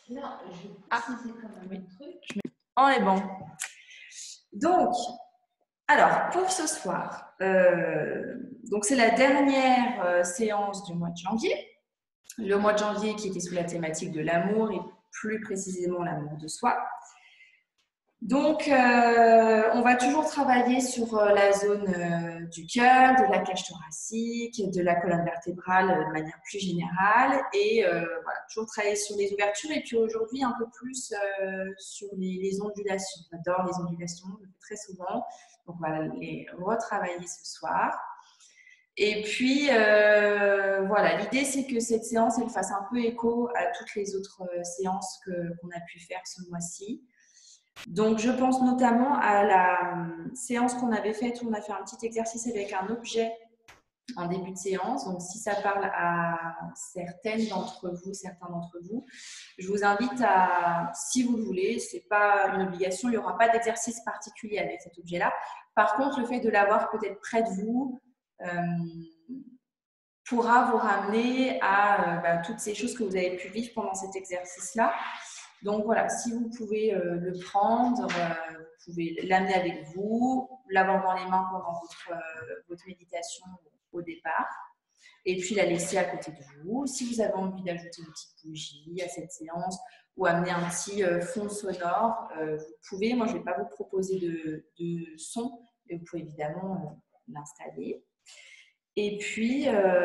Là, je vais Ah, préciser quand même oui. un truc. On est bon. Donc, alors, pour ce soir, donc c'est la dernière séance du mois de janvier. Le mois de janvier qui était sous la thématique de l'amour et plus précisément l'amour de soi. Donc, on va toujours travailler sur la zone du cœur, de la cage thoracique, de la colonne vertébrale de manière plus générale et voilà, toujours travailler sur les ouvertures et puis aujourd'hui un peu plus sur les ondulations. J'adore les ondulations, je le fais très souvent. Donc, on va les retravailler ce soir. Et puis, voilà, l'idée c'est que cette séance, elle fasse un peu écho à toutes les autres séances qu'on a pu faire ce mois-ci. Donc, je pense notamment à la séance qu'on avait faite où on a fait un petit exercice avec un objet en début de séance. Donc, si ça parle à certains d'entre vous, je vous invite à, si vous le voulez, ce n'est pas une obligation, il n'y aura pas d'exercice particulier avec cet objet-là. Par contre, le fait de l'avoir peut-être près de vous pourra vous ramener à toutes ces choses que vous avez pu vivre pendant cet exercice-là. Donc voilà, si vous pouvez le prendre, vous pouvez l'amener avec vous, l'avoir dans les mains pendant votre méditation au départ, et puis la laisser à côté de vous. Si vous avez envie d'ajouter une petite bougie à cette séance ou amener un petit fond sonore, vous pouvez. Moi, je ne vais pas vous proposer de son, mais vous pouvez évidemment l'installer. Et puis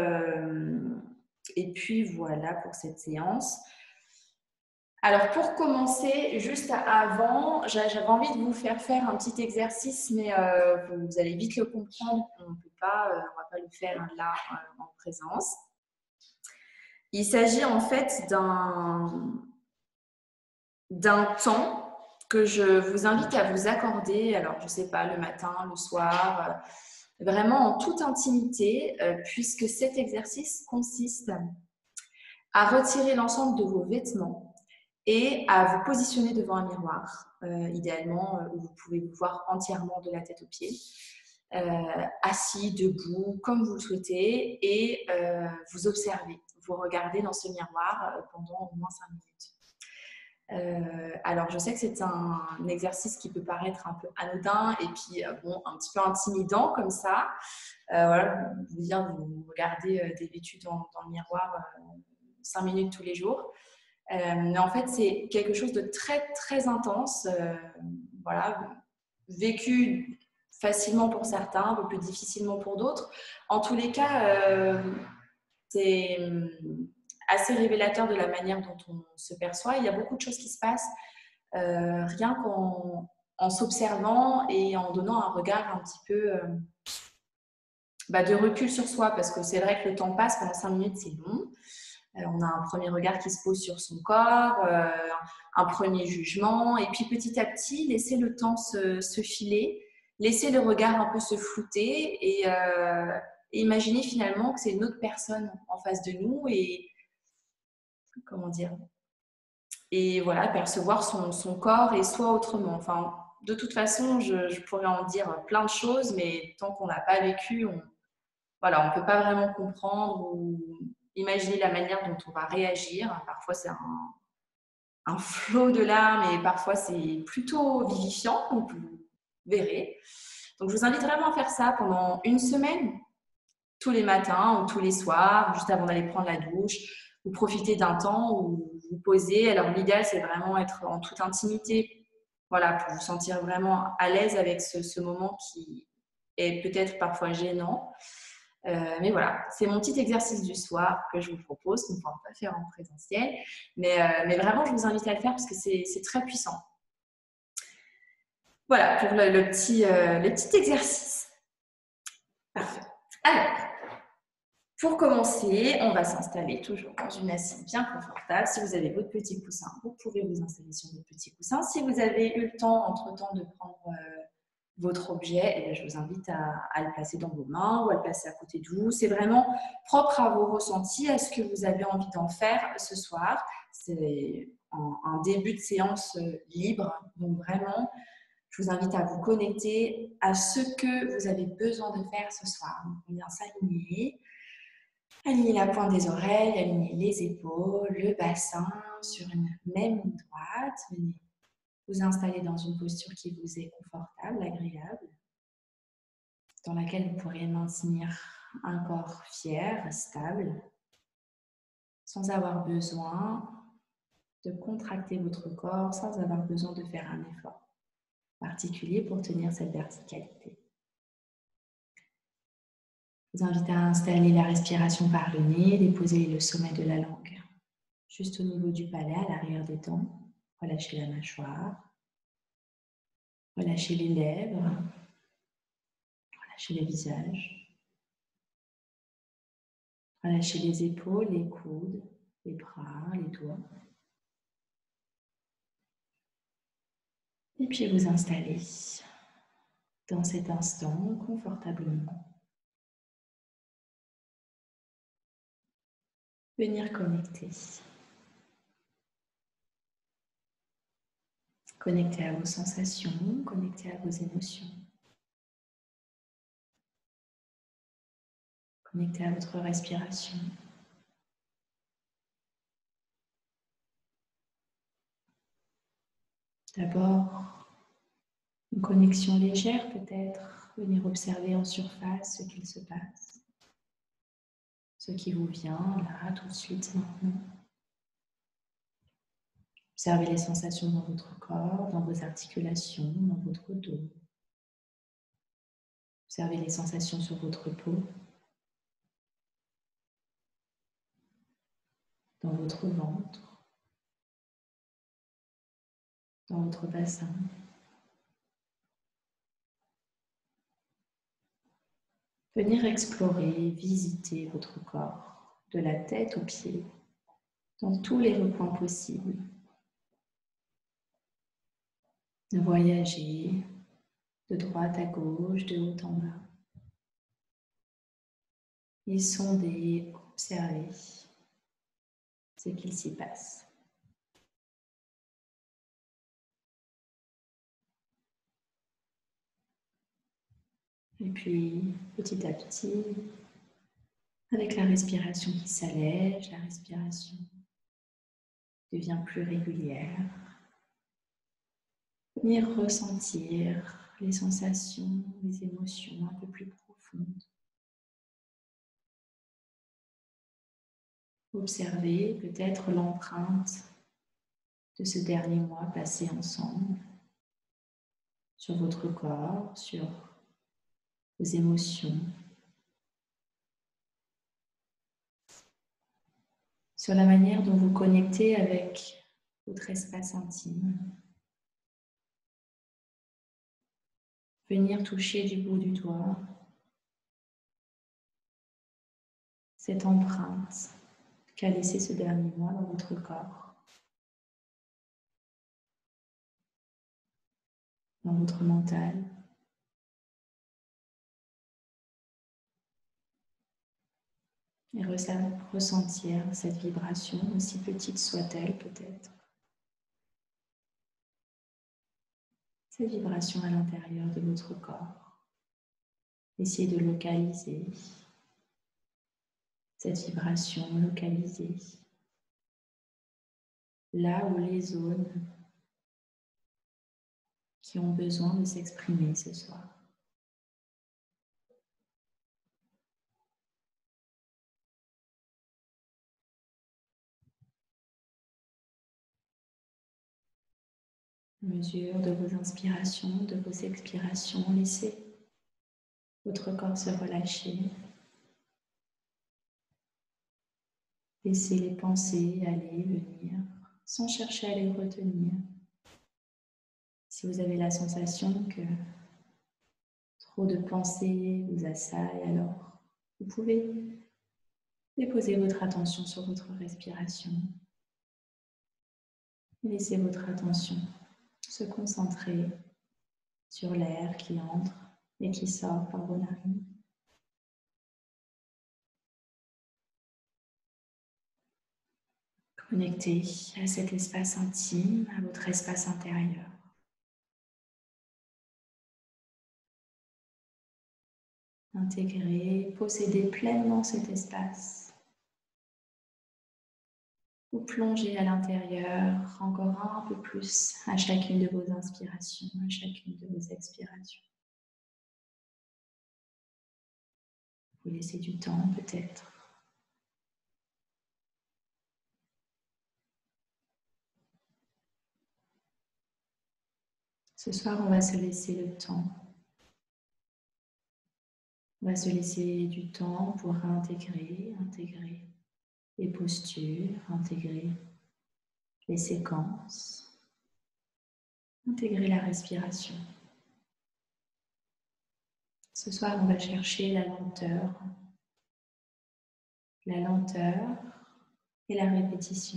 voilà pour cette séance. Alors, pour commencer, juste avant, j'avais envie de vous faire un petit exercice, mais vous allez vite le comprendre. On ne va pas le faire là en présence. Il s'agit en fait d'un temps que je vous invite à vous accorder. Alors, je ne sais pas, le matin, le soir, vraiment en toute intimité, puisque cet exercice consiste à retirer l'ensemble de vos vêtements et à vous positionner devant un miroir, idéalement où vous pouvez vous voir entièrement de la tête aux pieds, assis, debout, comme vous le souhaitez, et vous observez, vous regardez dans ce miroir pendant au moins 5 minutes. Alors, je sais que c'est un exercice qui peut paraître un peu anodin et puis bon, un petit peu intimidant comme ça. Voilà, vous regardez des vêtus dans le miroir 5 minutes tous les jours. Mais en fait, c'est quelque chose de très, très intense, voilà, vécu facilement pour certains, un peu plus difficilement pour d'autres. En tous les cas, c'est assez révélateur de la manière dont on se perçoit. Il y a beaucoup de choses qui se passent rien qu'en s'observant et en donnant un regard un petit peu de recul sur soi, parce que c'est vrai que le temps passe, pendant 5 minutes, c'est long. On a un premier regard qui se pose sur son corps, un premier jugement, et puis petit à petit, laisser le temps se filer, laisser le regard un peu se flouter et imaginer finalement que c'est une autre personne en face de nous et comment dire, et voilà, percevoir son corps et soi autrement. Enfin, de toute façon, je pourrais en dire plein de choses, mais tant qu'on n'a pas vécu, voilà, on ne peut pas vraiment comprendre ou imaginer la manière dont on va réagir. Parfois, c'est un flot de larmes et parfois, c'est plutôt vivifiant, donc vous verrez. Donc, je vous invite vraiment à faire ça pendant une semaine, tous les matins ou tous les soirs, juste avant d'aller prendre la douche. Vous profitez d'un temps où vous vous posez. Alors, l'idéal, c'est vraiment être en toute intimité, voilà, pour vous sentir vraiment à l'aise avec ce moment qui est peut-être parfois gênant. Mais voilà, c'est mon petit exercice du soir que je vous propose, qu'on ne pourra pas faire en présentiel. Mais vraiment, je vous invite à le faire parce que c'est très puissant. Voilà pour le petit exercice. Parfait. Alors, pour commencer, on va s'installer toujours dans une assise bien confortable. Si vous avez votre petit coussin, vous pouvez vous installer sur votre petit coussin. Si vous avez eu le temps, entre-temps, de prendre votre objet, je vous invite à le placer dans vos mains ou à le placer à côté de vous. C'est vraiment propre à vos ressentis, à ce que vous avez envie d'en faire ce soir. C'est un début de séance libre. Donc vraiment, je vous invite à vous connecter à ce que vous avez besoin de faire ce soir. Donc, on vient s'aligner. Alignez la pointe des oreilles, alignez les épaules, le bassin sur une même ligne droite. Venez vous installer dans une posture qui vous est confortable, agréable, dans laquelle vous pourrez maintenir un corps fier, stable, sans avoir besoin de contracter votre corps, sans avoir besoin de faire un effort particulier pour tenir cette verticalité. Je vous invite à installer la respiration par le nez, déposer le sommet de la langue juste au niveau du palais, à l'arrière des dents. Relâchez la mâchoire, relâchez les lèvres, relâchez le visage, relâchez les épaules, les coudes, les bras, les doigts. Et puis vous installez dans cet instant confortablement. Venir connecter. Connecter à vos sensations, connecter à vos émotions. Connecter à votre respiration. D'abord, une connexion légère peut-être. Venir observer en surface ce qu'il se passe. Ce qui vous vient là, tout de suite, maintenant. Observez les sensations dans votre corps, dans vos articulations, dans votre dos. Observez les sensations sur votre peau, dans votre ventre, dans votre bassin. Venir explorer, visiter votre corps, de la tête aux pieds, dans tous les recoins possibles. De voyager de droite à gauche, de haut en bas. Et sonder, observer ce qu'il s'y passe. Et puis, petit à petit, avec la respiration qui s'allège, la respiration devient plus régulière. Venir ressentir les sensations, les émotions un peu plus profondes. Observer peut-être l'empreinte de ce dernier mois passé ensemble sur votre corps, sur vos émotions, sur la manière dont vous connectez avec votre espace intime. Venir toucher du bout du doigt cette empreinte qu'a laissé ce dernier mois dans votre corps, dans votre mental. Et ressentir cette vibration, aussi petite soit-elle peut-être. Cette vibration à l'intérieur de votre corps. Essayez de localiser cette vibration, localiser là où les zones qui ont besoin de s'exprimer ce soir. Mesure de vos inspirations, de vos expirations, laissez votre corps se relâcher. Laissez les pensées aller, venir, sans chercher à les retenir. Si vous avez la sensation que trop de pensées vous assaillent, alors vous pouvez déposer votre attention sur votre respiration. Laissez votre attention se concentrer sur l'air qui entre et qui sort par vos narines. Connectez à cet espace intime, à votre espace intérieur. Intégrer, posséder pleinement cet espace Vous plongez à l'intérieur encore un peu plus à chacune de vos inspirations, à chacune de vos expirations. Vous laissez du temps peut-être. Ce soir, on va se laisser le temps. On va se laisser du temps pour intégrer les postures, intégrer les séquences, intégrer la respiration. Ce soir, on va chercher la lenteur et la répétition.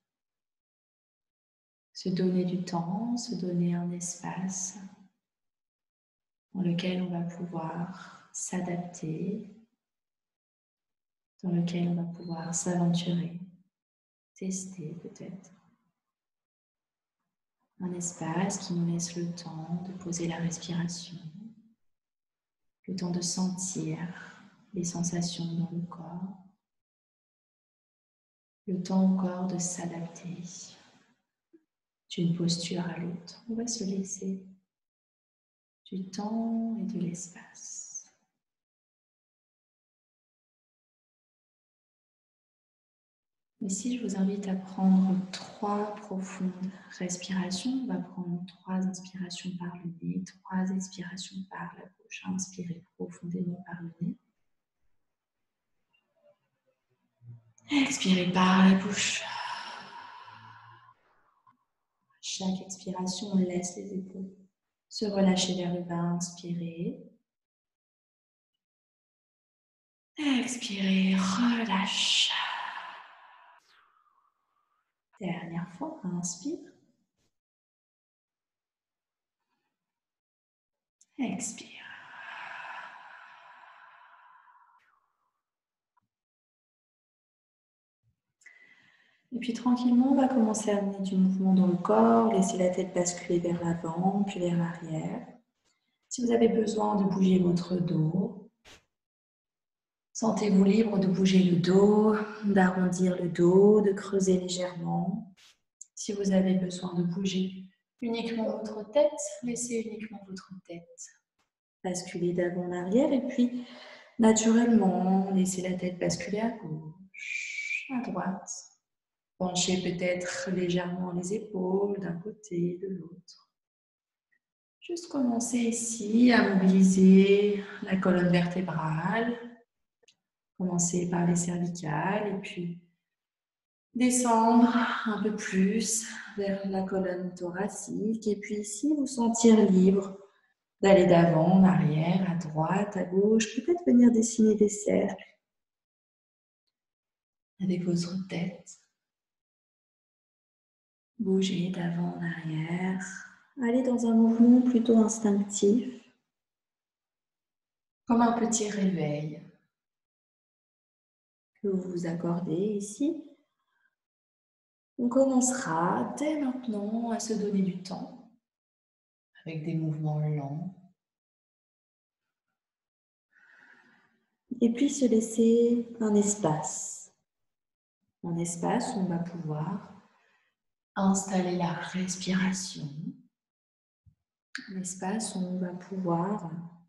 Se donner du temps, se donner un espace dans lequel on va pouvoir s'adapter, dans lequel on va pouvoir s'aventurer, tester peut-être. Un espace qui nous laisse le temps de poser la respiration, le temps de sentir les sensations dans le corps, le temps encore de s'adapter d'une posture à l'autre. On va se laisser du temps et de l'espace. Ici, je vous invite à prendre 3 profondes respirations. On va prendre 3 inspirations par le nez, 3 expirations par la bouche. Inspirez profondément par le nez. Expirez par la bouche. Chaque expiration, on laisse les épaules se relâcher vers le bas. Inspirez. Expirez, relâche. Dernière fois, inspire. Expire. Et puis tranquillement, on va commencer à amener du mouvement dans le corps, laisser la tête basculer vers l'avant, puis vers l'arrière. Si vous avez besoin de bouger votre dos, sentez-vous libre de bouger le dos, d'arrondir le dos, de creuser légèrement. Si vous avez besoin de bouger uniquement votre tête, laissez uniquement votre tête basculer d'avant en arrière et puis naturellement, laissez la tête basculer à gauche, à droite. Penchez peut-être légèrement les épaules d'un côté, de l'autre. Juste commencer ici à mobiliser la colonne vertébrale. Commencez par les cervicales et puis descendre un peu plus vers la colonne thoracique. Et puis ici, vous sentir libre d'aller d'avant, en arrière, à droite, à gauche. Peut-être venir dessiner des cercles avec votre tête. Bougez d'avant en arrière. Allez dans un mouvement plutôt instinctif, comme un petit réveil que vous vous accordez ici. On commencera dès maintenant à se donner du temps avec des mouvements lents. Et puis se laisser un espace où on va pouvoir installer la respiration, un espace où on va pouvoir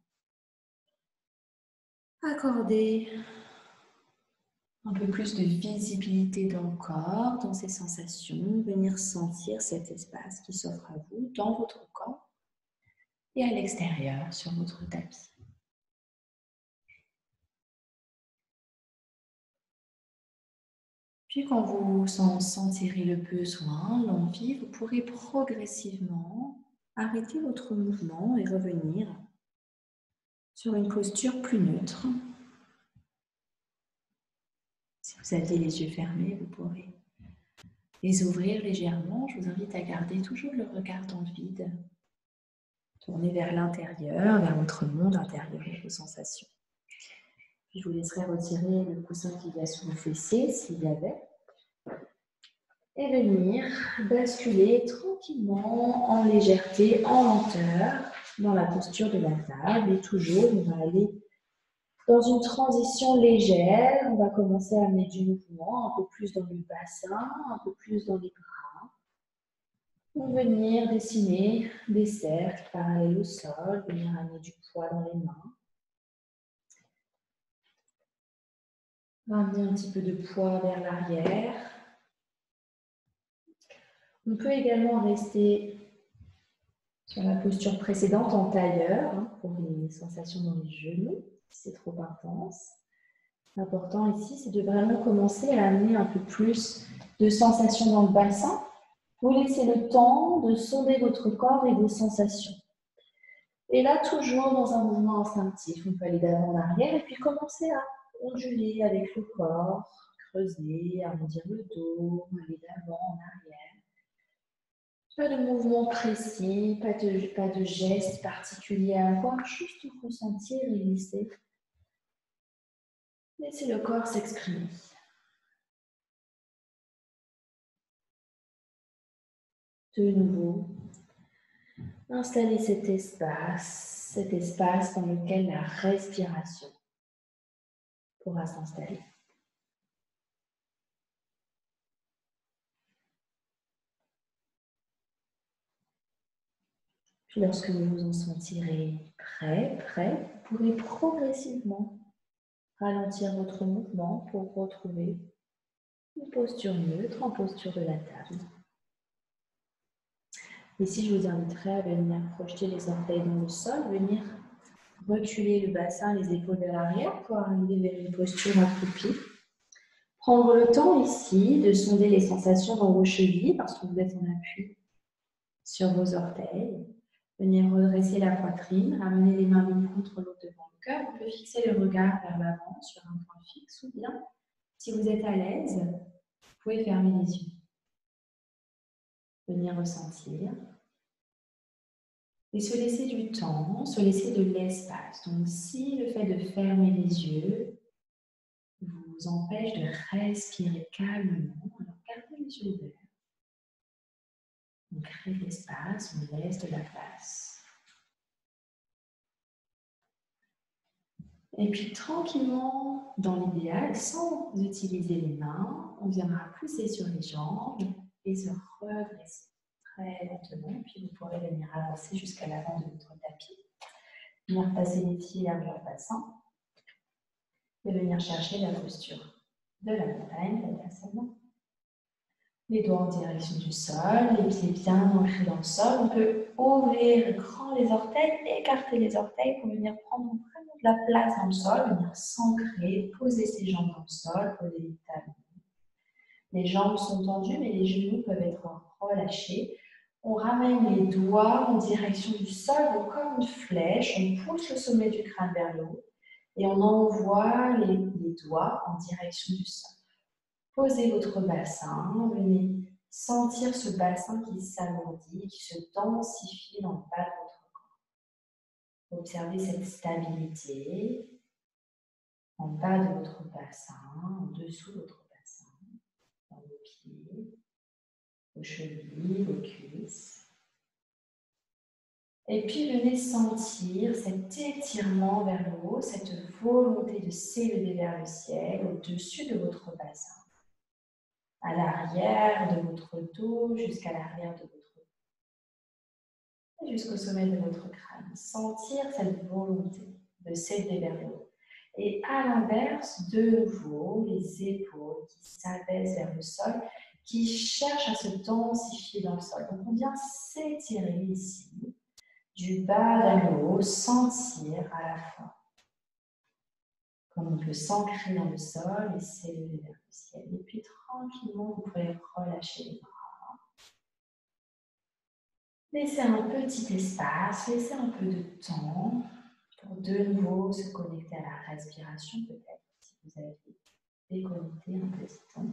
accorder un peu plus de visibilité dans le corps, dans ses sensations, venir sentir cet espace qui s'offre à vous dans votre corps et à l'extérieur sur votre tapis. Puis quand vous en sentirez le besoin, l'envie, vous pourrez progressivement arrêter votre mouvement et revenir sur une posture plus neutre. Si vous aviez les yeux fermés, vous pourrez les ouvrir légèrement. Je vous invite à garder toujours le regard dans le vide. Tournez vers l'intérieur, vers votre monde intérieur et vos sensations. Puis je vous laisserai retirer le coussin qu'il y a sous le fessier, s'il y avait. Et venir basculer tranquillement, en légèreté, en lenteur, dans la posture de la table. Et toujours, on va aller Dans une transition légère, on va commencer à amener du mouvement, un peu plus dans le bassin, un peu plus dans les bras. On va venir dessiner des cercles parallèles au sol, venir amener du poids dans les mains. Ramener un petit peu de poids vers l'arrière. On peut également rester sur la posture précédente en tailleur pour les sensations dans les genoux, si c'est trop intense. L'important ici, c'est de vraiment commencer à amener un peu plus de sensations dans le bassin. Vous laissez le temps de sonder votre corps et vos sensations. Et là, toujours dans un mouvement instinctif, on peut aller d'avant en arrière et puis commencer à onduler avec le corps, creuser, arrondir le dos, aller d'avant en arrière. Pas de mouvement précis, pas de geste particulier à avoir, juste ressentir et laisser le corps s'exprimer. De nouveau, installer cet espace dans lequel la respiration pourra s'installer. Puis lorsque vous vous en sentirez prêt, vous pourrez progressivement ralentir votre mouvement pour retrouver une posture neutre en posture de la table. Ici, je vous inviterai à venir projeter les orteils dans le sol, venir reculer le bassin, les épaules vers l'arrière pour arriver vers une posture accroupie. Prendre le temps ici de sonder les sensations dans vos chevilles parce que vous êtes en appui sur vos orteils. Venir redresser la poitrine, ramener les mains l'une contre l'autre devant le cœur. On peut fixer le regard vers l'avant sur un point fixe ou bien, si vous êtes à l'aise, vous pouvez fermer les yeux. Venir ressentir. Et se laisser du temps, se laisser de l'espace. Donc si le fait de fermer les yeux vous empêche de respirer calmement, alors gardez les yeux ouverts. On crée de l'espace, on laisse de la place. Et puis tranquillement, dans l'idéal, sans utiliser les mains, on viendra pousser sur les jambes et se redresser très lentement. Puis vous pourrez venir avancer jusqu'à l'avant de votre tapis. Venir passer les pieds vers le bassin et venir chercher la posture de la montagne, l'Adasana. Les doigts en direction du sol, les pieds bien ancrés dans le sol. On peut ouvrir grand les orteils, écarter les orteils pour venir prendre vraiment de la place dans le sol, venir s'ancrer, poser ses jambes dans le sol, poser les talons. Les jambes sont tendues, mais les genoux peuvent être relâchés. On ramène les doigts en direction du sol, donc comme une flèche. On pousse le sommet du crâne vers le haut et on envoie les doigts en direction du sol. Posez votre bassin, venez sentir ce bassin qui s'alourdit, qui se densifie dans le bas de votre corps. Observez cette stabilité en bas de votre bassin, en dessous de votre bassin, dans vos pieds, vos chevilles, vos cuisses. Et puis venez sentir cet étirement vers le haut, cette volonté de s'élever vers le ciel au-dessus de votre bassin. À l'arrière de votre dos, jusqu'à l'arrière de votre dos. Et jusqu'au sommet de votre crâne. Sentir cette volonté de s'élever vers le haut. Et à l'inverse, de nouveau, les épaules qui s'abaissent vers le sol, qui cherchent à se densifier dans le sol. Donc on vient s'étirer ici, du bas vers le haut, sentir à la fois comme on peut s'ancrer dans le sol et s'élever vers le ciel. Et puis tranquillement, vous pouvez relâcher les bras. Laissez un petit espace, laissez un peu de temps pour de nouveau se connecter à la respiration peut-être, si vous avez déconnecté un petit temps.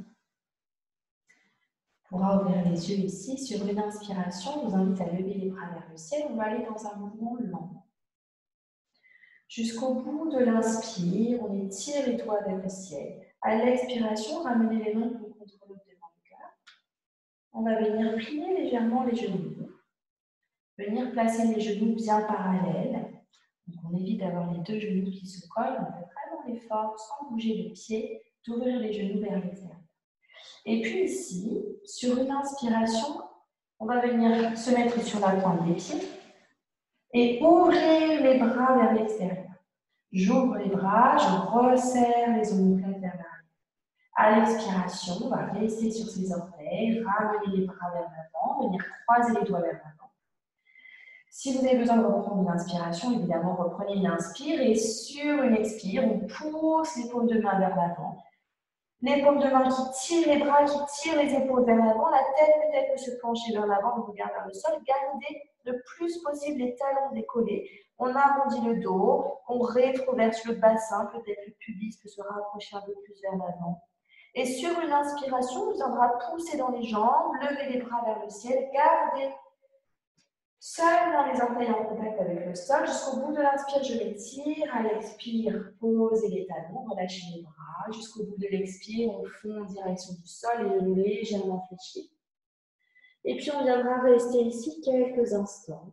On pourra ouvrir les yeux ici. Sur une inspiration, je vous invite à lever les bras vers le ciel. On va aller dans un mouvement lent. Jusqu'au bout de l'inspire, on étire les doigts vers le ciel. À l'expiration, ramenez les mains l'une contre l'autre devant le cœur. On va venir plier légèrement les genoux. Venir placer les genoux bien parallèles. Donc on évite d'avoir les deux genoux qui se collent, on peut très vraiment l'effort, sans bouger les pieds, d'ouvrir les genoux vers l'extérieur. Et puis ici, sur une inspiration, on va venir se mettre sur la pointe des pieds et ouvrir les bras vers l'extérieur. J'ouvre les bras, je resserre les omoplates vers l'arrière. À l'expiration, on va rester sur ses orteils, ramener les bras vers l'avant, venir croiser les doigts vers l'avant. Si vous avez besoin de reprendre une inspiration, évidemment, reprenez une inspire et sur une expire, on pousse les paumes de main vers l'avant. Les paumes de main qui tirent les bras, qui tirent les épaules vers l'avant, la tête peut-être peut se pencher vers l'avant, le regard vers le sol. Gardez le plus possible les talons décollés. On arrondit le dos, on rétroverse le bassin, peut-être le pubis peut se rapprocher un peu plus vers l'avant. Et sur une inspiration, on viendra pousser dans les jambes, lever les bras vers le ciel, garder seul dans les orteils en contact avec le sol. Jusqu'au bout de l'inspire, je m'étire. À l'expire, posez les talons, relâchez les bras. Jusqu'au bout de l'expire, on fond en direction du sol et genoux légèrement fléchis. Et puis, on viendra rester ici quelques instants.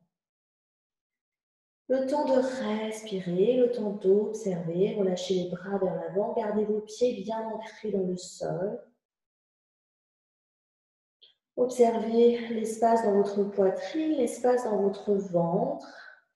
Le temps de respirer, le temps d'observer. Relâchez les bras vers l'avant. Gardez vos pieds bien ancrés dans le sol. Observez l'espace dans votre poitrine, l'espace dans votre ventre.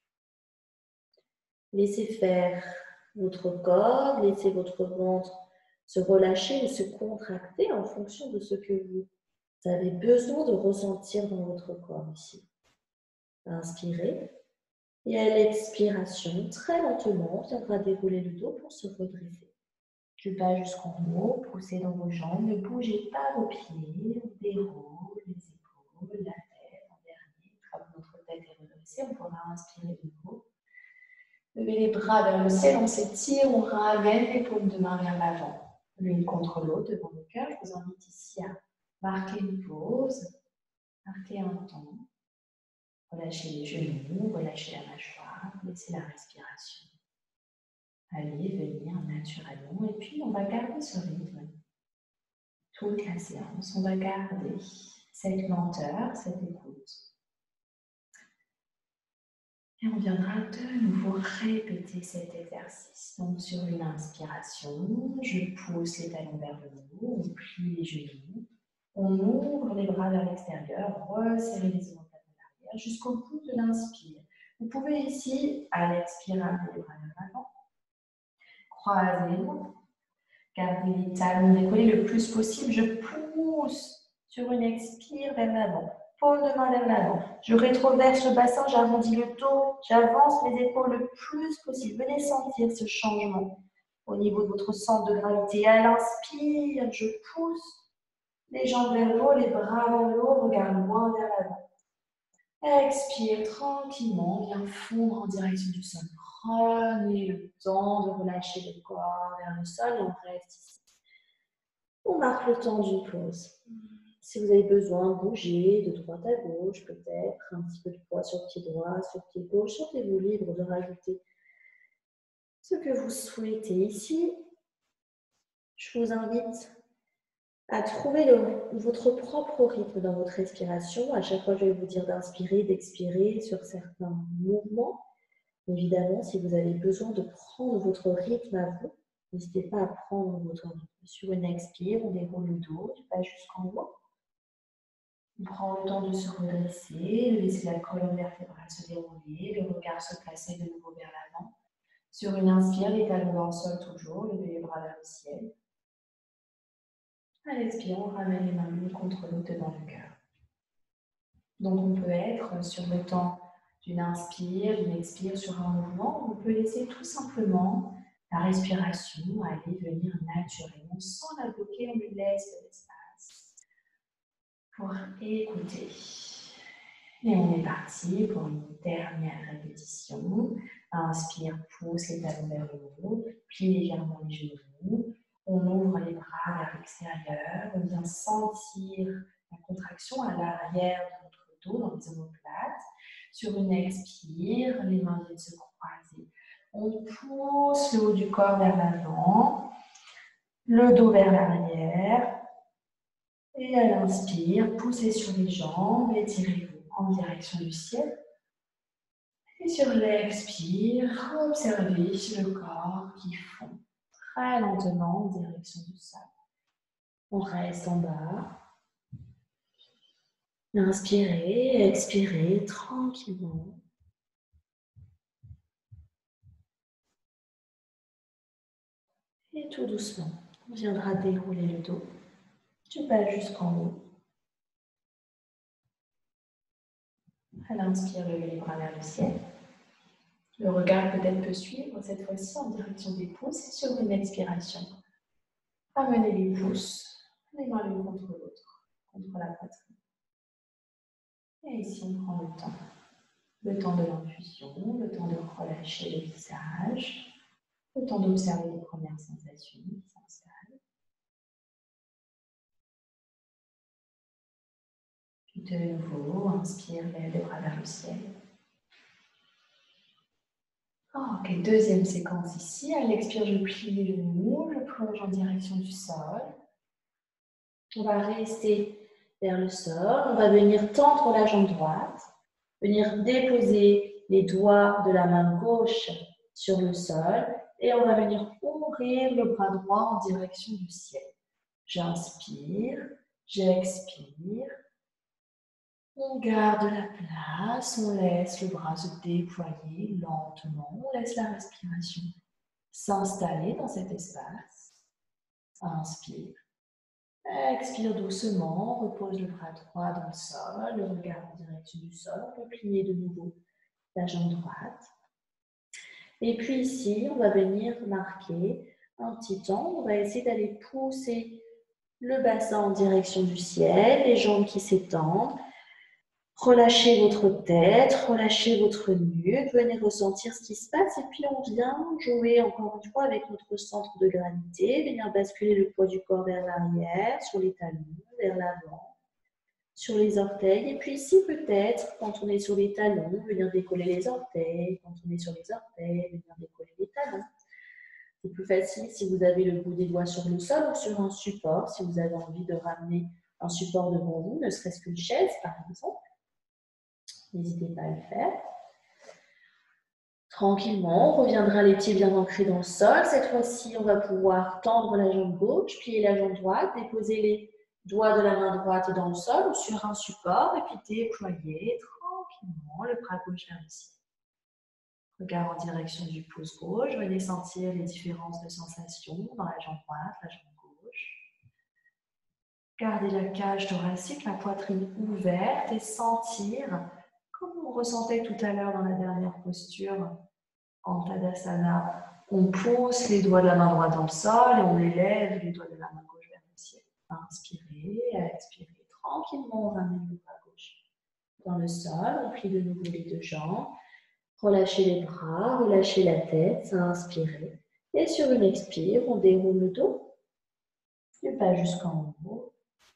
Laissez faire votre corps, laissez votre ventre se relâcher ou se contracter en fonction de ce que vous avez besoin de ressentir dans votre corps ici. Inspirez et à l'expiration, très lentement, on viendra dérouler le dos pour se redresser. Je bats jusqu'en haut, poussez dans vos jambes, ne bougez pas vos pieds, on déroule les épaules, la tête en dernier. Une fois que notre tête est redressée, on pourra inspirer de nouveau. Levez les bras vers le ciel, on s'étire, on ramène les paumes de main vers l'avant. L'une contre l'autre devant le cœur. Je vous invite ici à marquer une pause, marquer un temps. Relâchez les genoux, relâchez la mâchoire, laissez la respiration aller, venir naturellement. Et puis, on va garder ce rythme toute la séance. On va garder cette lenteur, cette écoute. Et on viendra de nouveau répéter cet exercice. Donc, sur une inspiration, je pousse les talons vers le haut, on plie les genoux, on ouvre les bras vers l'extérieur, resserrez les omoplates à l'arrière jusqu'au bout de l'inspire. Vous pouvez ici, à l'expire, amener les bras vers l'avant. Croisez les bras. Gardez les talons décollés le plus possible. Je pousse sur une expire vers l'avant. Paume de main vers l'avant. Je rétroverse le bassin, j'arrondis le dos, j'avance mes épaules le plus possible. Venez sentir ce changement au niveau de votre centre de gravité. À l'inspire, je pousse les jambes vers le haut, les bras vers le haut, regard loin vers l'avant. Expire tranquillement, viens fondre en direction du sol. Prenez le temps de relâcher le corps vers le sol et on reste ici. On marque le temps d'une pause. Si vous avez besoin, bougez de droite à gauche, peut-être, un petit peu de poids sur le pied droit, sur le pied gauche. Sentez-vous libre de rajouter ce que vous souhaitez. Ici, je vous invite à trouver votre propre rythme dans votre respiration. À chaque fois, je vais vous dire d'inspirer, d'expirer sur certains mouvements. Évidemment, si vous avez besoin de prendre votre rythme à vous, n'hésitez pas à prendre votre rythme. Sur une expire, on déroule le dos, du bas jusqu'en haut. On prend le temps de se redresser, de laisser la colonne vertébrale se dérouler, le regard se placer de nouveau vers l'avant. Sur une inspire, les talons dans le sol toujours, levez les bras vers le ciel. À l'expire, on ramène les mains l'une contre l'autre devant le cœur. Donc on peut être sur le temps d'une inspire, d'une expire sur un mouvement, on peut laisser tout simplement la respiration aller venir naturellement sans la bloquer, on lui laisse de l'espace pour écouter. Et on est parti pour une dernière répétition. Inspire, pousse les talons vers le haut, plie légèrement les genoux. On ouvre les bras vers l'extérieur, on vient sentir la contraction à l'arrière de notre dos, dans les omoplates. Sur une expire, les mains viennent se croiser. On pousse le haut du corps vers l'avant, le dos vers l'arrière. Et à l'inspire, poussez sur les jambes, étirez-vous en direction du ciel. Et sur l'expire, observez le corps qui fond. très lentement en direction du sol. On reste en bas. Inspirez, expirez tranquillement. Et tout doucement, on viendra dérouler le dos du bas jusqu'en haut. À l'inspire, levez les bras vers le ciel. Le regard peut-être peut suivre cette fois-ci en direction des pouces et sur une expiration. Ramenez les pouces, les mains l'une contre l'autre, contre la poitrine. Et ici, on prend le temps de l'infusion, le temps de relâcher le visage, le temps d'observer les premières sensations qui s'installent. Puis de nouveau, inspire, lève les bras vers le ciel. Ok, deuxième séquence ici. À l'expire, je plie le genou, je plonge en direction du sol. On va rester vers le sol. On va venir tendre la jambe droite, venir déposer les doigts de la main gauche sur le sol et on va venir ouvrir le bras droit en direction du ciel. J'inspire, j'expire. On garde la place, on laisse le bras se déployer lentement, on laisse la respiration s'installer dans cet espace. Inspire, expire doucement, repose le bras droit dans le sol, le regard en direction du sol, on peut plier de nouveau la jambe droite. Et puis ici, on va venir marquer un petit temps, on va essayer d'aller pousser le bassin en direction du ciel, les jambes qui s'étendent. Relâchez votre tête, relâchez votre nuque, venez ressentir ce qui se passe et puis on vient jouer encore une fois avec notre centre de gravité, venir basculer le poids du corps vers l'arrière, sur les talons, vers l'avant, sur les orteils et puis ici peut-être, quand on est sur les talons, venir décoller les orteils, quand on est sur les orteils, venir décoller les talons. C'est plus facile si vous avez le bout des doigts sur le sol ou sur un support, si vous avez envie de ramener un support devant vous, ne serait-ce qu'une chaise par exemple. N'hésitez pas à le faire. Tranquillement, on reviendra les pieds bien ancrés dans le sol. Cette fois-ci, on va pouvoir tendre la jambe gauche, plier la jambe droite, déposer les doigts de la main droite dans le sol ou sur un support et puis déployer tranquillement le bras gauche vers le ciel. Regard en direction du pouce gauche. Venez sentir les différences de sensations dans la jambe droite, la jambe gauche. Gardez la cage thoracique, la poitrine ouverte et sentir comme on ressentait tout à l'heure dans la dernière posture en Tadasana, on pousse les doigts de la main droite dans le sol et on élève les doigts de la main gauche vers le ciel. Inspirez, expirez tranquillement, on ramène le bras gauche dans le sol, on plie de nouveau les deux jambes, relâchez les bras, relâchez la tête, inspirez. Et sur une expire, on déroule le dos, du bas jusqu'en haut.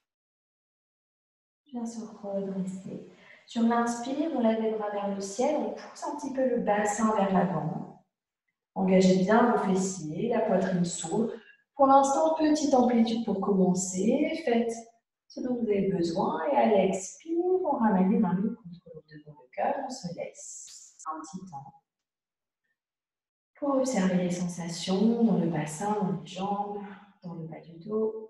Bien se redresser. Sur l'inspire, on lève les bras vers le ciel, on pousse un petit peu le bassin vers l'avant. Engagez bien vos fessiers, la poitrine s'ouvre. Pour l'instant, petite amplitude pour commencer. Faites ce dont vous avez besoin et à l'expire, on ramène les mains l'une contre l'autre devant le cœur. On se laisse un petit temps pour observer les sensations dans le bassin, dans les jambes, dans le bas du dos.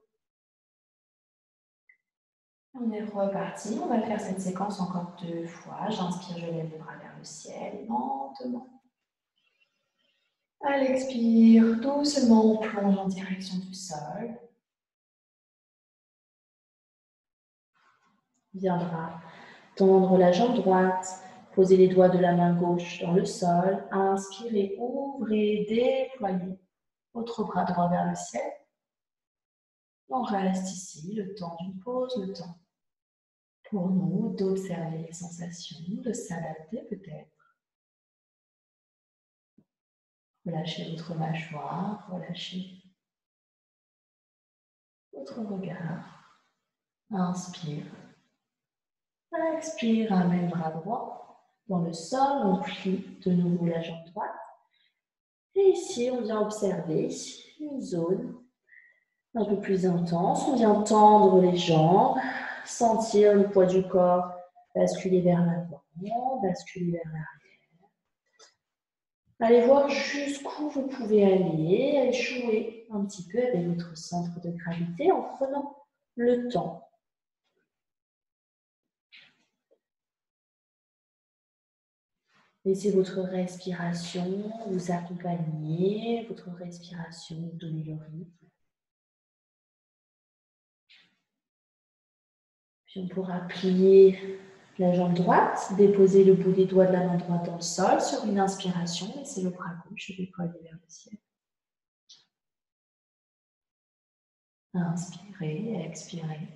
On est reparti, on va faire cette séquence encore 2 fois. J'inspire, je lève les bras vers le ciel, lentement. À l'expire, doucement, on plonge en direction du sol. On viendra tendre la jambe droite, poser les doigts de la main gauche dans le sol. Inspirez, ouvrez, déployez votre bras droit vers le ciel. On reste ici, le temps d'une pause, le temps pour nous d'observer les sensations, de s'adapter peut-être. Relâchez votre mâchoire, relâchez votre regard. Inspire. Expire, ramène le bras droit dans le sol, on plie de nouveau la jambe droite. Et ici, on vient observer une zone un peu plus intense. On vient tendre les jambes, sentir le poids du corps basculer vers l'avant, basculer vers l'arrière. Allez voir jusqu'où vous pouvez aller. Allez jouer un petit peu avec votre centre de gravité en prenant le temps. Laissez votre respiration vous accompagner, votre respiration vous donner le rythme. Puis on pourra plier la jambe droite, déposer le bout des doigts de la main droite dans le sol. Sur une inspiration, laissez le bras gauche déployer vers le ciel. Inspirez, expirez.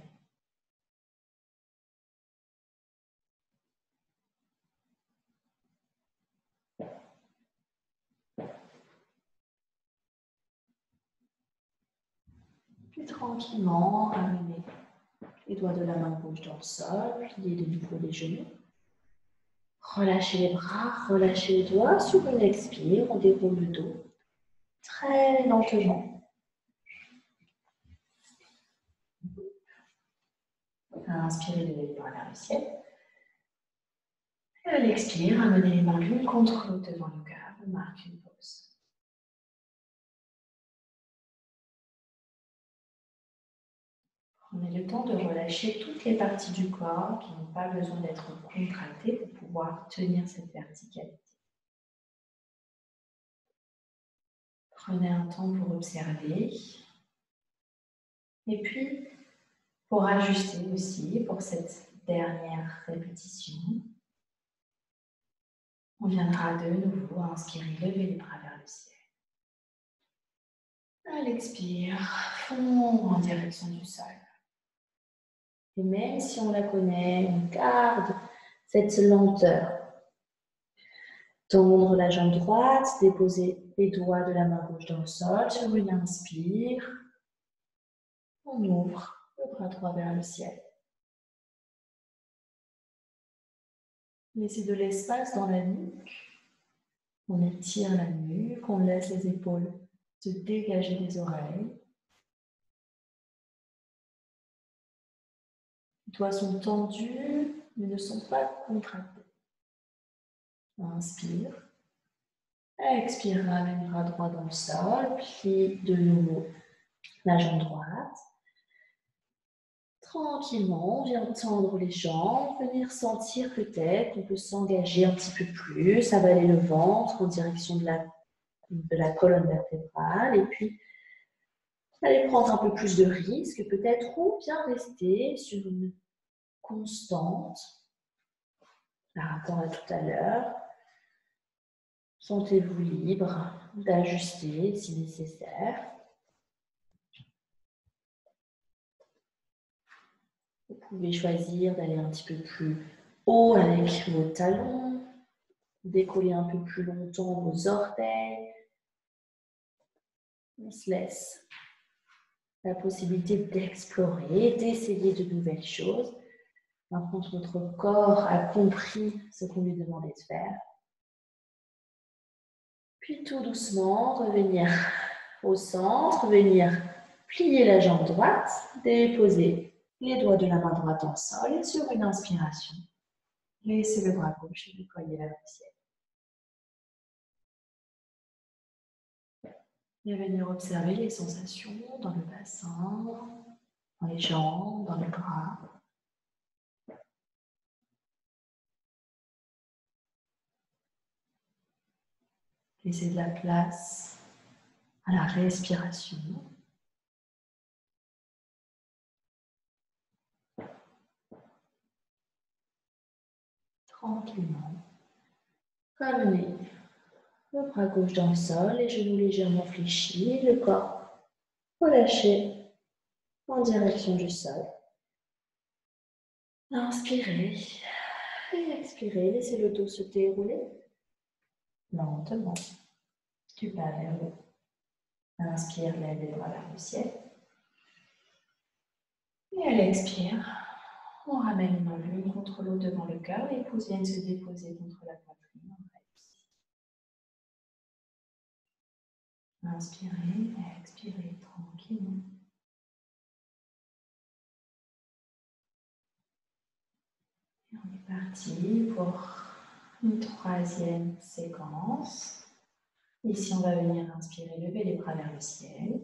Puis tranquillement, ramenez les doigts de la main gauche dans le sol, pliez de nouveau les genoux. Relâchez les bras, relâchez les doigts. Sur une expire, on déroule le dos très lentement. Inspirez, levez les bras vers le ciel. Et à l'expire, amenez les mains l'une contre l'autre devant le cœur. On marque une pause. Prenez le temps de relâcher toutes les parties du corps qui n'ont pas besoin d'être contractées pour pouvoir tenir cette verticalité. Prenez un temps pour observer. Et puis, pour ajuster aussi, pour cette dernière répétition, on viendra de nouveau inspirer, lever les bras vers le ciel. À l'expire, fond en direction du sol. Et même si on la connaît, on garde cette lenteur. Tendre la jambe droite, déposer les doigts de la main gauche dans le sol. Sur une inspire, on ouvre le bras droit vers le ciel. Laissez de l'espace dans la nuque. On étire la nuque, on laisse les épaules se dégager des oreilles. Les doigts sont tendus, mais ne sont pas contractés. Inspire. Expire, ramène le bras droit dans le sol, plie de nouveau la jambe droite. Tranquillement, on vient tendre les jambes, venir sentir peut-être qu'on peut s'engager un petit peu plus, avaler le ventre en direction de la colonne vertébrale et puis aller prendre un peu plus de risque peut-être ou bien rester sur une constante par rapport à tout à l'heure. Sentez-vous libre d'ajuster si nécessaire. Vous pouvez choisir d'aller un petit peu plus haut avec vos talons, décoller un peu plus longtemps vos orteils. On se laisse la possibilité d'explorer, d'essayer de nouvelles choses. Maintenant que notre corps a compris ce qu'on lui demandait de faire. Puis tout doucement, revenir au centre, venir plier la jambe droite, déposer les doigts de la main droite en sol et sur une inspiration, laissez le bras gauche déployer vers le ciel. Et venir observer les sensations dans le bassin, dans les jambes, dans les bras. Laissez de la place à la respiration. Tranquillement. Ramenez le bras gauche dans le sol, les genoux légèrement fléchis, le corps relâché en direction du sol. Inspirez et expirez, laissez le dos se dérouler lentement du bas vers le haut. Inspire, lève les bras vers le ciel. Et à l'expire, on ramène les mains l'une contre l'autre devant le cœur, les pouces viennent se déposer contre la poitrine. Inspirez, expirez tranquillement. Et on est parti pour une troisième séquence. Ici, on va venir inspirer, lever les bras vers le ciel.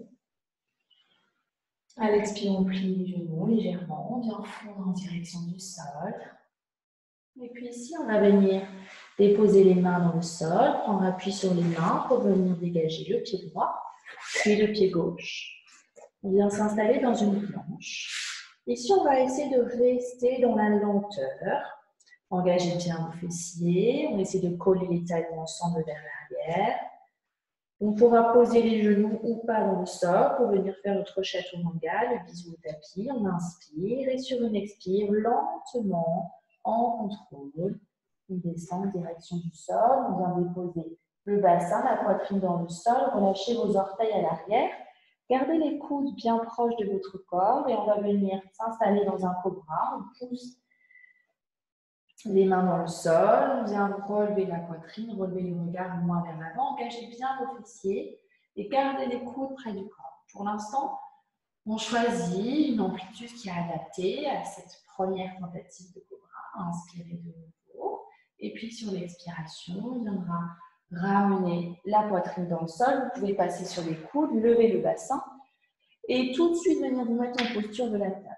À l'expire, on plie les genoux légèrement, on vient fondre en direction du sol. Et puis ici, on va venir déposer les mains dans le sol, prendre appui sur les mains pour venir dégager le pied droit, puis le pied gauche. On vient s'installer dans une planche. Ici, on va essayer de rester dans la lenteur. Engagez bien vos fessiers. On essaie de coller les talons ensemble vers l'arrière. On pourra poser les genoux ou pas dans le sol pour venir faire notre chaturanga, le bisou au tapis. On inspire et sur une expire, lentement, en contrôle, on descend en direction du sol. On vient déposer le bassin, la poitrine dans le sol. Relâchez vos orteils à l'arrière. Gardez les coudes bien proches de votre corps et on va venir s'installer dans un cobra. On pousse les mains dans le sol, on vient relever la poitrine, relever le regard moins vers l'avant, engagez bien vos fessiers et gardez les coudes près du corps. Pour l'instant, on choisit une amplitude qui est adaptée à cette première tentative de cobra. Inspirez de nouveau et puis sur l'expiration, on viendra ramener la poitrine dans le sol. Vous pouvez passer sur les coudes, lever le bassin et tout de suite venir vous mettre en posture de la table.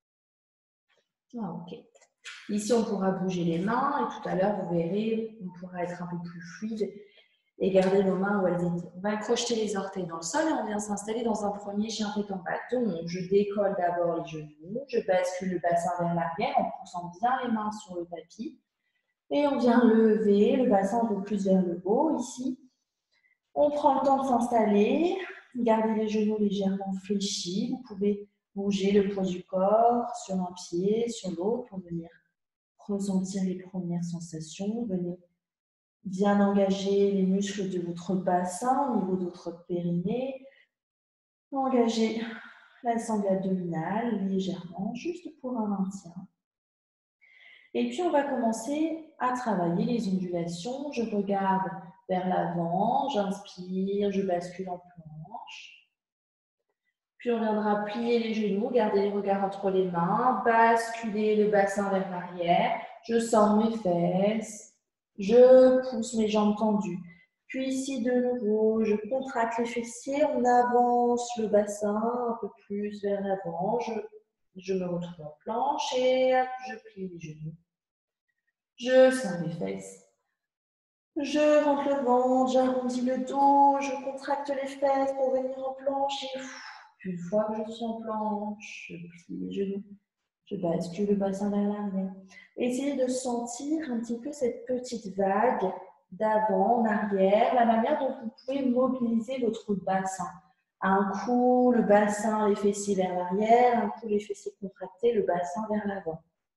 Ok. Ici, on pourra bouger les mains et tout à l'heure, vous verrez, on pourra être un peu plus fluide et garder nos mains où elles étaient. On va crocheter les orteils dans le sol et on vient s'installer dans un premier chien tête en bas. Donc, je décolle d'abord les genoux, je bascule le bassin vers l'arrière en poussant bien les mains sur le tapis et on vient lever le bassin un peu plus vers le haut. Ici, on prend le temps de s'installer, gardez les genoux légèrement fléchis. Vous pouvez bouger le poids du corps sur un pied, sur l'autre pour venir ressentir les premières sensations. Venez bien engager les muscles de votre bassin au niveau de votre périnée. Engagez la sangle abdominale légèrement, juste pour un maintien. Et puis, on va commencer à travailler les ondulations. Je regarde vers l'avant, j'inspire, je bascule en planche. Puis, on viendra plier les genoux, garder les regards entre les mains, basculer le bassin vers l'arrière. Je sors mes fesses, je pousse mes jambes tendues. Puis ici, de nouveau, je contracte les fessiers, on avance le bassin un peu plus vers l'avant. Je me retrouve en planche et je plie les genoux. Je sors mes fesses. Je rentre le ventre, j'arrondis le dos, je contracte les fesses pour venir en planche et une fois que je suis en planche, je plie les genoux. Je bascule le bassin vers l'arrière. Essayez de sentir un petit peu cette petite vague d'avant en arrière, la manière dont vous pouvez mobiliser votre bassin. Un coup, le bassin, les fessiers vers l'arrière, un coup, les fessiers contractés, le bassin vers l'avant.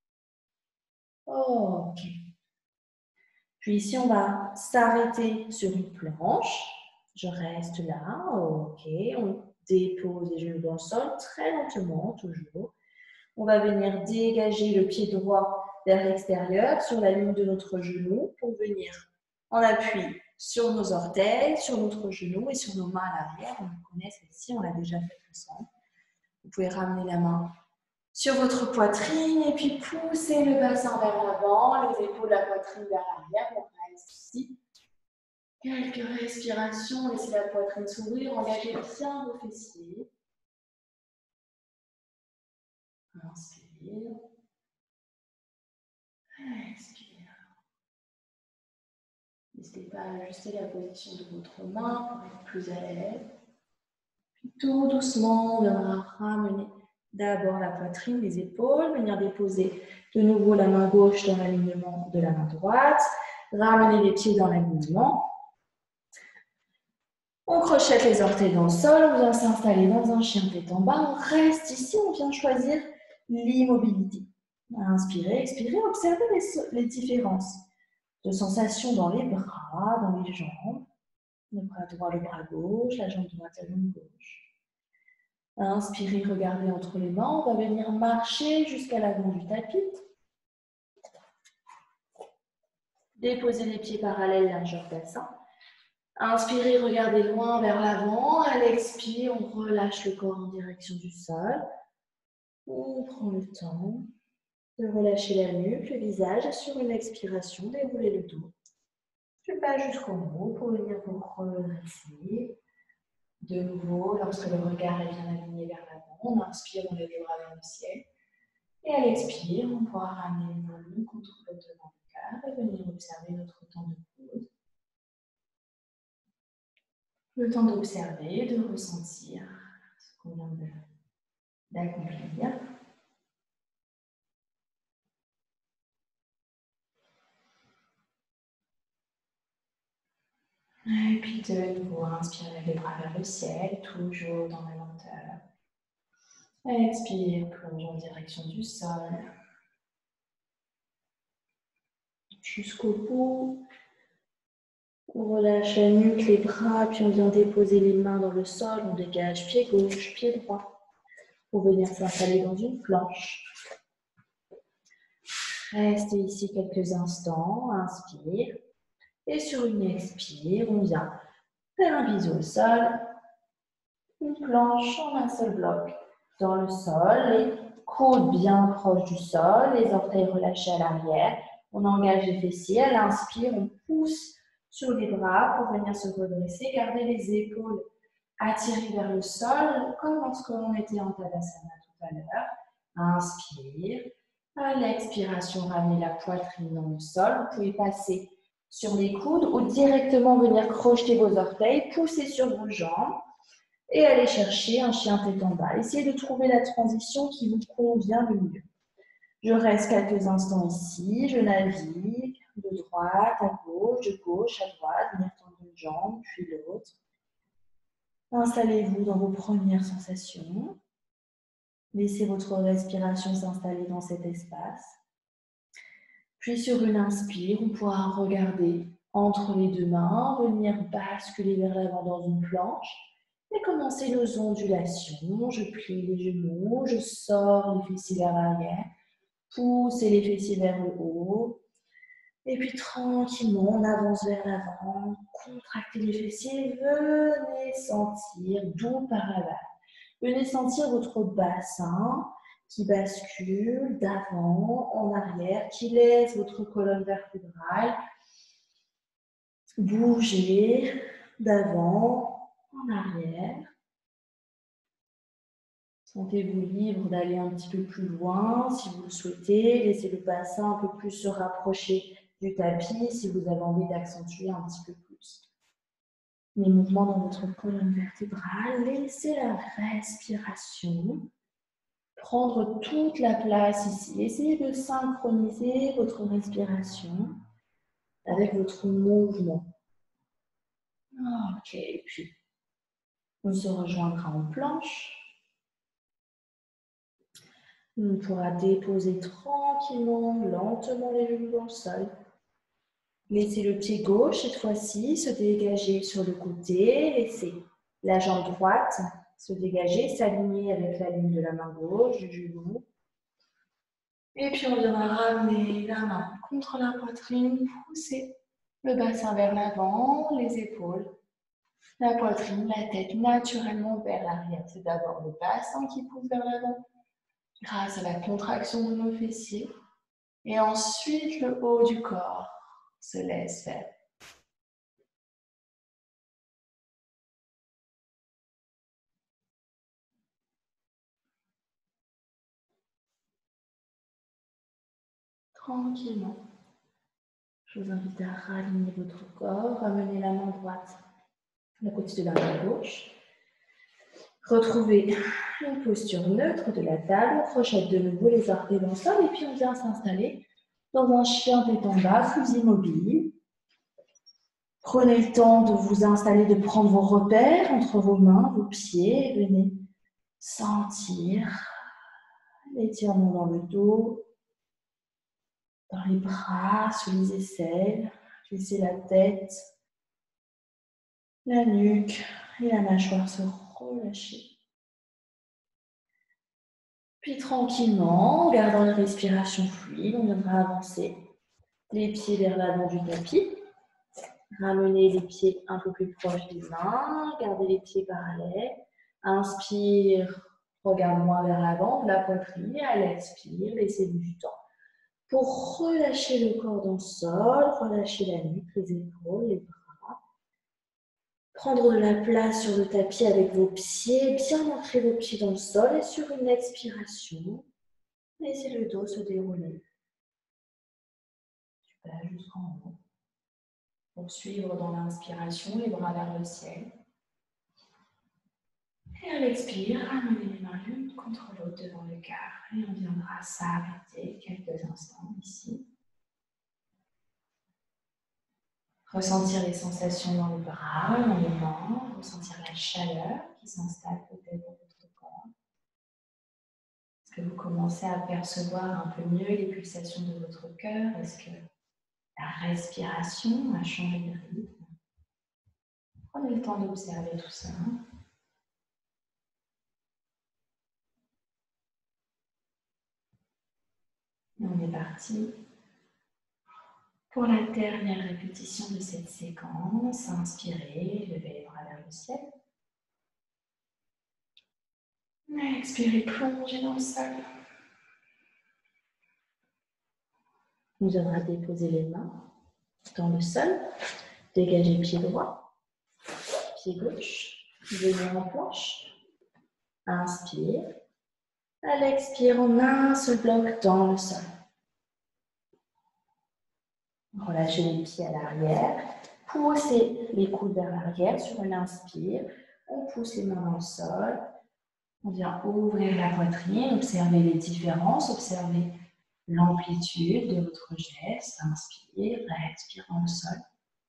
Ok. Puis ici, on va s'arrêter sur une planche. Je reste là. Ok. On dépose les genoux dans le sol très lentement, toujours. On va venir dégager le pied droit vers l'extérieur sur la ligne de notre genou pour venir en appui sur nos orteils, sur notre genou et sur nos mains à l'arrière. On connaît celle-ci, on l'a déjà fait ensemble. Vous pouvez ramener la main sur votre poitrine et puis pousser le bassin vers l'avant, les épaules, la poitrine vers l'arrière. On reste ici. Quelques respirations, laissez la poitrine s'ouvrir, engagez bien vos fessiers. Inspire. Expire. N'hésitez pas à ajuster la position de votre main pour être plus à l'aise. Puis tout doucement, on viendra ramener d'abord la poitrine, les épaules, venir déposer de nouveau la main gauche dans l'alignement de la main droite, ramener les pieds dans l'alignement. On crochette les orteils dans le sol, on vient s'installer dans un chien tête en bas, on reste ici, on vient choisir l'immobilité. Inspirez, expirez, observez les différences de sensations dans les bras, dans les jambes. Le bras droit, le bras gauche, la jambe droite, la jambe gauche. Inspirez, regardez entre les mains. On va venir marcher jusqu'à l'avant du tapis. Déposez les pieds parallèles, largeur bassin. Inspirez, regardez loin vers l'avant. À l'expire, on relâche le corps en direction du sol. On prend le temps de relâcher la nuque, le visage. Et sur une expiration, déroulez le dos. Je passe jusqu'au bout pour venir vous redresser. De nouveau, lorsque le regard est bien aligné vers l'avant, on inspire, on lève les bras vers le ciel. Et à l'expire, on pourra ramener le volume contre le devant du cœur et venir observer notre temps de pause. Le temps d'observer, de ressentir ce qu'on vient d'accomplir. Et puis de nouveau, inspire les bras vers le ciel, toujours dans la lenteur. Expire, plonge en direction du sol. Jusqu'au bout. On relâche la nuque, les bras, puis on vient déposer les mains dans le sol. On dégage pied gauche, pied droit. Pour venir s'installer dans une planche. Restez ici quelques instants, inspire. Et sur une expire, on vient faire un bisou au sol. Une planche en un seul bloc. Dans le sol, les coudes bien proches du sol, les orteils relâchés à l'arrière. On engage les fessiers. À l'inspire, on pousse sur les bras pour venir se redresser. Gardez les épaules attirées vers le sol, comme lorsqu'on était en Tadasana tout à l'heure. Inspire. À l'expiration, ramenez la poitrine dans le sol. Vous pouvez passer sur les coudes ou directement venir crocheter vos orteils, pousser sur vos jambes et aller chercher un chien tête en bas. Essayez de trouver la transition qui vous convient le mieux. Je reste quelques instants ici, je navigue de droite à gauche à droite, venir tendre une jambe, puis l'autre. Installez-vous dans vos premières sensations. Laissez votre respiration s'installer dans cet espace. Puis sur une inspire, on pourra regarder entre les deux mains, venir basculer vers l'avant dans une planche et commencer nos ondulations. Je plie les genoux, je sors les fessiers vers l'arrière, poussez les fessiers vers le haut. Et puis tranquillement, on avance vers l'avant, contractez les fessiers, venez sentir doux par la vague. Venez sentir votre bassin qui bascule d'avant en arrière, qui laisse votre colonne vertébrale bouger d'avant en arrière. Sentez-vous libre d'aller un petit peu plus loin si vous le souhaitez. Laissez le bassin un peu plus se rapprocher du tapis si vous avez envie d'accentuer un petit peu plus les mouvements dans votre colonne vertébrale. Laissez la respiration prendre toute la place ici. Essayez de synchroniser votre respiration avec votre mouvement. Ok, puis on se rejoindra en planche. On pourra déposer tranquillement, lentement les genoux dans le sol. Laissez le pied gauche, cette fois-ci, se dégager sur le côté. Laissez la jambe droite se dégager, s'aligner avec la ligne de la main gauche, du genou. Et puis on viendra ramener la main contre la poitrine, pousser le bassin vers l'avant, les épaules, la poitrine, la tête naturellement vers l'arrière. C'est d'abord le bassin qui pousse vers l'avant grâce à la contraction de nos fessiers. Et ensuite, le haut du corps se laisse faire. Tranquillement. Je vous invite à raligner votre corps, ramener la main droite à côté de la main gauche. Retrouvez une posture neutre de la table. On crochette de nouveau les orteils dans le sol et puis on vient s'installer dans un chien tête en bas, plus immobile. Prenez le temps de vous installer, de prendre vos repères entre vos mains, vos pieds. Venez sentir l'étirement dans le dos, dans les bras, sous les aisselles. Laissez la tête, la nuque et la mâchoire se relâcher. Puis tranquillement, en gardant une respiration fluide, on viendra avancer les pieds vers l'avant du tapis. Ramenez les pieds un peu plus proches des mains, gardez les pieds parallèles. Inspire, regarde moins vers l'avant, la poitrine, et à l'expire, laissez-vous du temps pour relâcher le corps dans le sol, relâcher la nuque, les épaules, les bras. Prendre de la place sur le tapis avec vos pieds, bien ancrer vos pieds dans le sol et sur une expiration, laissez le dos se dérouler. Super, jusqu'en haut. Poursuivre dans l'inspiration, les bras vers le ciel. Et à l'expire, ramener les mains l'une contre l'autre devant le cœur. Et on viendra s'arrêter quelques instants ici. Ressentir les sensations dans le bras, dans les mains, ressentir la chaleur qui s'installe peut-être dans votre corps. Est-ce que vous commencez à percevoir un peu mieux les pulsations de votre cœur? Est-ce que la respiration a changé de rythme? Prenez le temps d'observer tout ça. Et on est parti pour la dernière répétition de cette séquence. Inspirez, levez les bras vers le ciel. Expirez, plongez dans le sol. On viendra déposer les mains dans le sol. Dégagez pied droit, pied gauche, venez en planche. Inspire. À l'expire, on a un seul bloc dans le sol. Relâchez les pieds à l'arrière. Poussez les coudes vers l'arrière sur une inspire. On pousse les mains dans le sol. On vient ouvrir la poitrine. Observez les différences. Observez l'amplitude de votre geste. Inspire, expire dans le sol.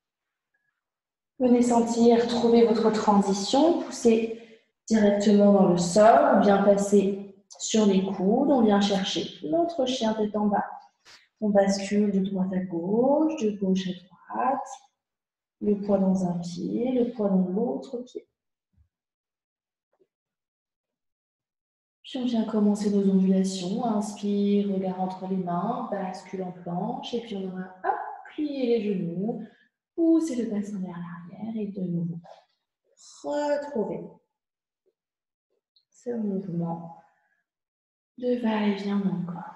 Venez sentir, trouver votre transition. Poussez directement dans le sol. On vient passer sur les coudes. On vient chercher notre chien tête en bas. On bascule de droite à gauche à droite. Le poids dans un pied, le poids dans l'autre pied. Puis on vient commencer nos ondulations. Inspire, regard entre les mains, bascule en planche. Et puis on va plier les genoux, pousser le bassin vers l'arrière et de nouveau retrouver ce mouvement de va-et-vient dans le corps.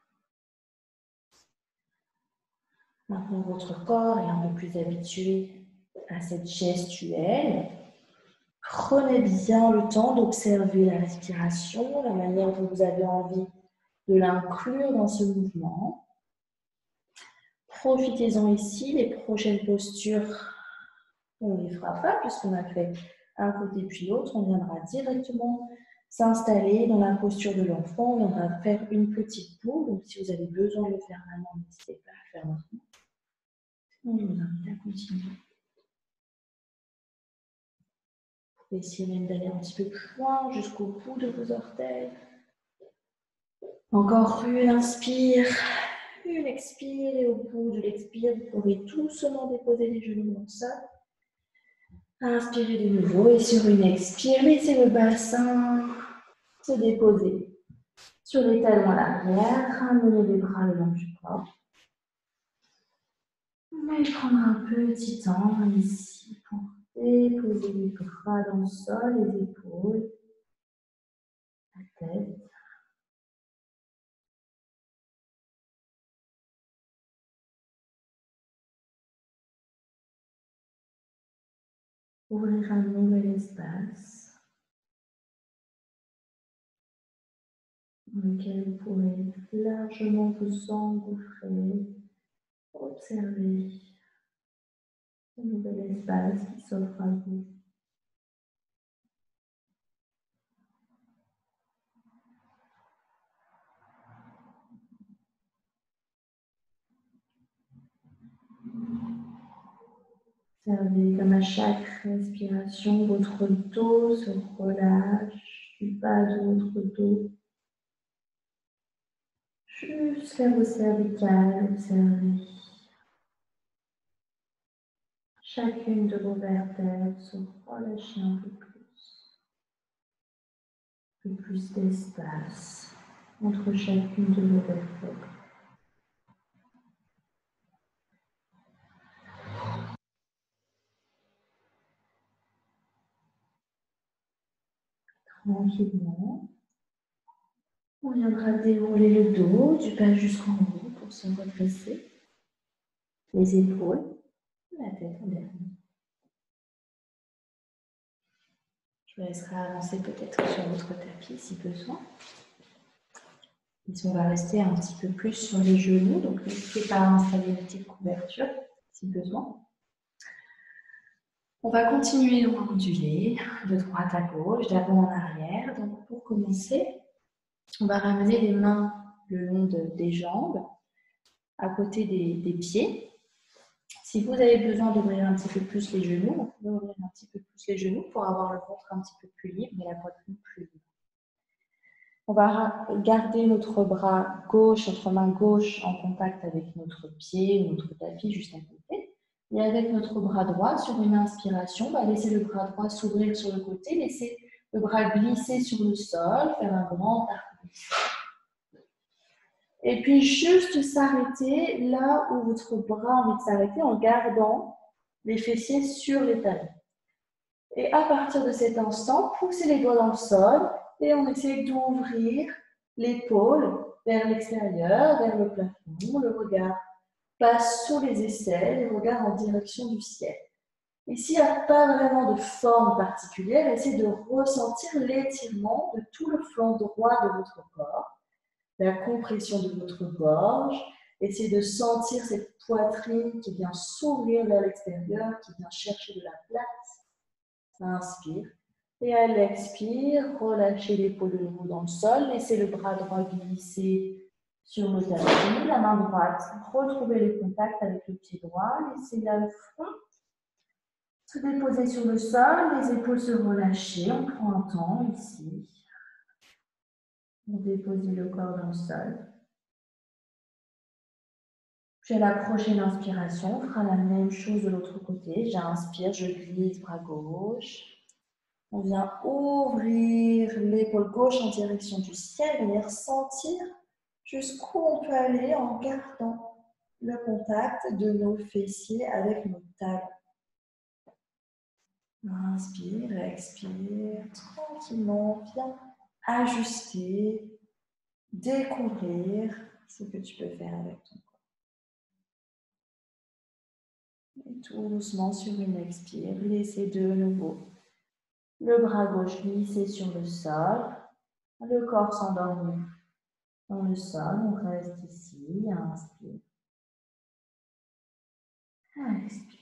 Maintenant, votre corps est un peu plus habitué à cette gestuelle. Prenez bien le temps d'observer la respiration, la manière dont vous avez envie de l'inclure dans ce mouvement. Profitez-en ici, les prochaines postures, on ne les fera pas puisqu'on a fait un côté puis l'autre. On viendra directement s'installer dans la posture de l'enfant. On viendra faire une petite boule. Donc, si vous avez besoin de le faire maintenant, n'hésitez pas à le faire maintenant. On vous invite à continuer. Vous pouvez essayer même d'aller un petit peu plus loin, jusqu'au bout de vos orteils. Encore une inspire, une expire, et au bout de l'expire, vous pourrez doucement déposer les genoux dans le sol. Inspirez de nouveau, et sur une expire, laissez le bassin se déposer sur les talons à l'arrière, ramenez les bras le long du corps. Mais prendre un petit temps ici pour déposer les bras dans le sol, les épaules, la tête. Ouvrir un nouvel espace dans lequel vous pourrez largement vous engouffrer, observer ce nouvel espace qui s'offre à vous. Observez comme à chaque respiration, votre dos se relâche du bas de votre dos jusqu'à vos cervicales. Observez chacune de vos vertèbres se relâcher un peu plus d'espace entre chacune de vos vertèbres. Tranquillement, on viendra dérouler le dos du bas jusqu'en haut pour pour se redresser. Les épaules, la tête en dernier. Je vous laisserai avancer peut-être sur votre tapis si besoin. Ici, on va rester un petit peu plus sur les genoux, donc n'hésitez pas à installer une petite couverture si besoin. On va continuer à onduler de droite à gauche, d'avant en arrière. Donc pour commencer, on va ramener les mains le long des jambes, à côté des pieds. Si vous avez besoin d'ouvrir un petit peu plus les genoux, vous pouvez ouvrir un petit peu plus les genoux pour avoir le ventre un petit peu plus libre et la poitrine plus libre. On va garder notre bras gauche, notre main gauche en contact avec notre pied, notre tapis juste à côté. Et avec notre bras droit, sur une inspiration, on va laisser le bras droit s'ouvrir sur le côté, laisser le bras glisser sur le sol, faire un grand arc. Et puis juste s'arrêter là où votre bras a envie de s'arrêter en gardant les fessiers sur les talons. Et à partir de cet instant, poussez les doigts dans le sol et on essaie d'ouvrir l'épaule vers l'extérieur, vers le plafond. Le regard passe sous les aisselles, le regard en direction du ciel. Ici, il n'y a pas vraiment de forme particulière. Essayez de ressentir l'étirement de tout le flanc droit de votre corps, la compression de votre gorge. Essayez de sentir cette poitrine qui vient s'ouvrir vers l'extérieur, qui vient chercher de la place. Inspire. Et à l'expire, relâchez l'épaule de nouveau dans le sol. Laissez le bras droit glisser sur le tapis. La main droite, retrouvez le contact avec le pied droit. Laissez le front se déposer sur le sol. Les épaules se relâcher. On prend un temps ici. On dépose le corps dans le sol. Puis à la prochaine inspiration, on fera la même chose de l'autre côté. J'inspire, je glisse bras gauche. On vient ouvrir l'épaule gauche en direction du ciel, venir sentir jusqu'où on peut aller en gardant le contact de nos fessiers avec nos talons. Inspire, expire, tranquillement, viens ajuster, découvrir ce que tu peux faire avec ton corps. Et tout doucement sur une expire, laissez de nouveau le bras gauche glisser sur le sol, le corps s'endormir dans le sol. On reste ici, inspire, expire.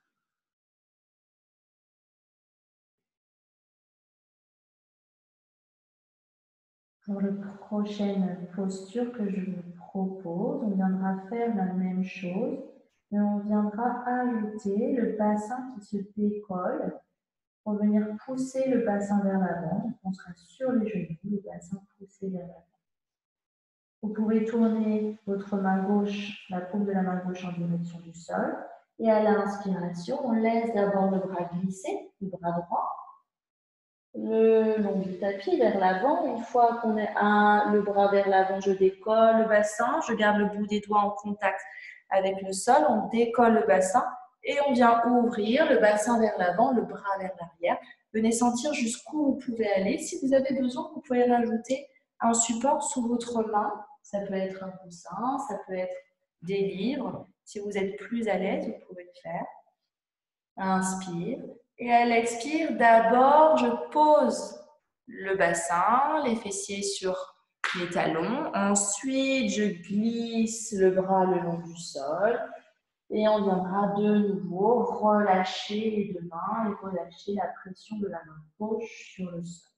Pour la prochaine posture que je vous propose, on viendra faire la même chose, mais on viendra ajouter le bassin qui se décolle pour venir pousser le bassin vers l'avant. On sera sur les genoux, le bassin poussé vers l'avant. Vous pouvez tourner votre main gauche, la paume de la main gauche en direction du sol. Et à l'inspiration, on laisse d'abord le bras glisser, le bras droit, le long du tapis vers l'avant. Une fois qu'on est le bras vers l'avant, je décolle le bassin, je garde le bout des doigts en contact avec le sol, on décolle le bassin et on vient ouvrir le bassin vers l'avant, le bras vers l'arrière. Venez sentir jusqu'où vous pouvez aller. Si vous avez besoin, vous pouvez rajouter un support sous votre main. Ça peut être un coussin, ça peut être des livres. Si vous êtes plus à l'aise, vous pouvez le faire. Inspire. Et à l'expire, d'abord, je pose le bassin, les fessiers sur les talons. Ensuite, je glisse le bras le long du sol. Et on viendra de nouveau relâcher les deux mains et relâcher la pression de la main gauche sur le sol.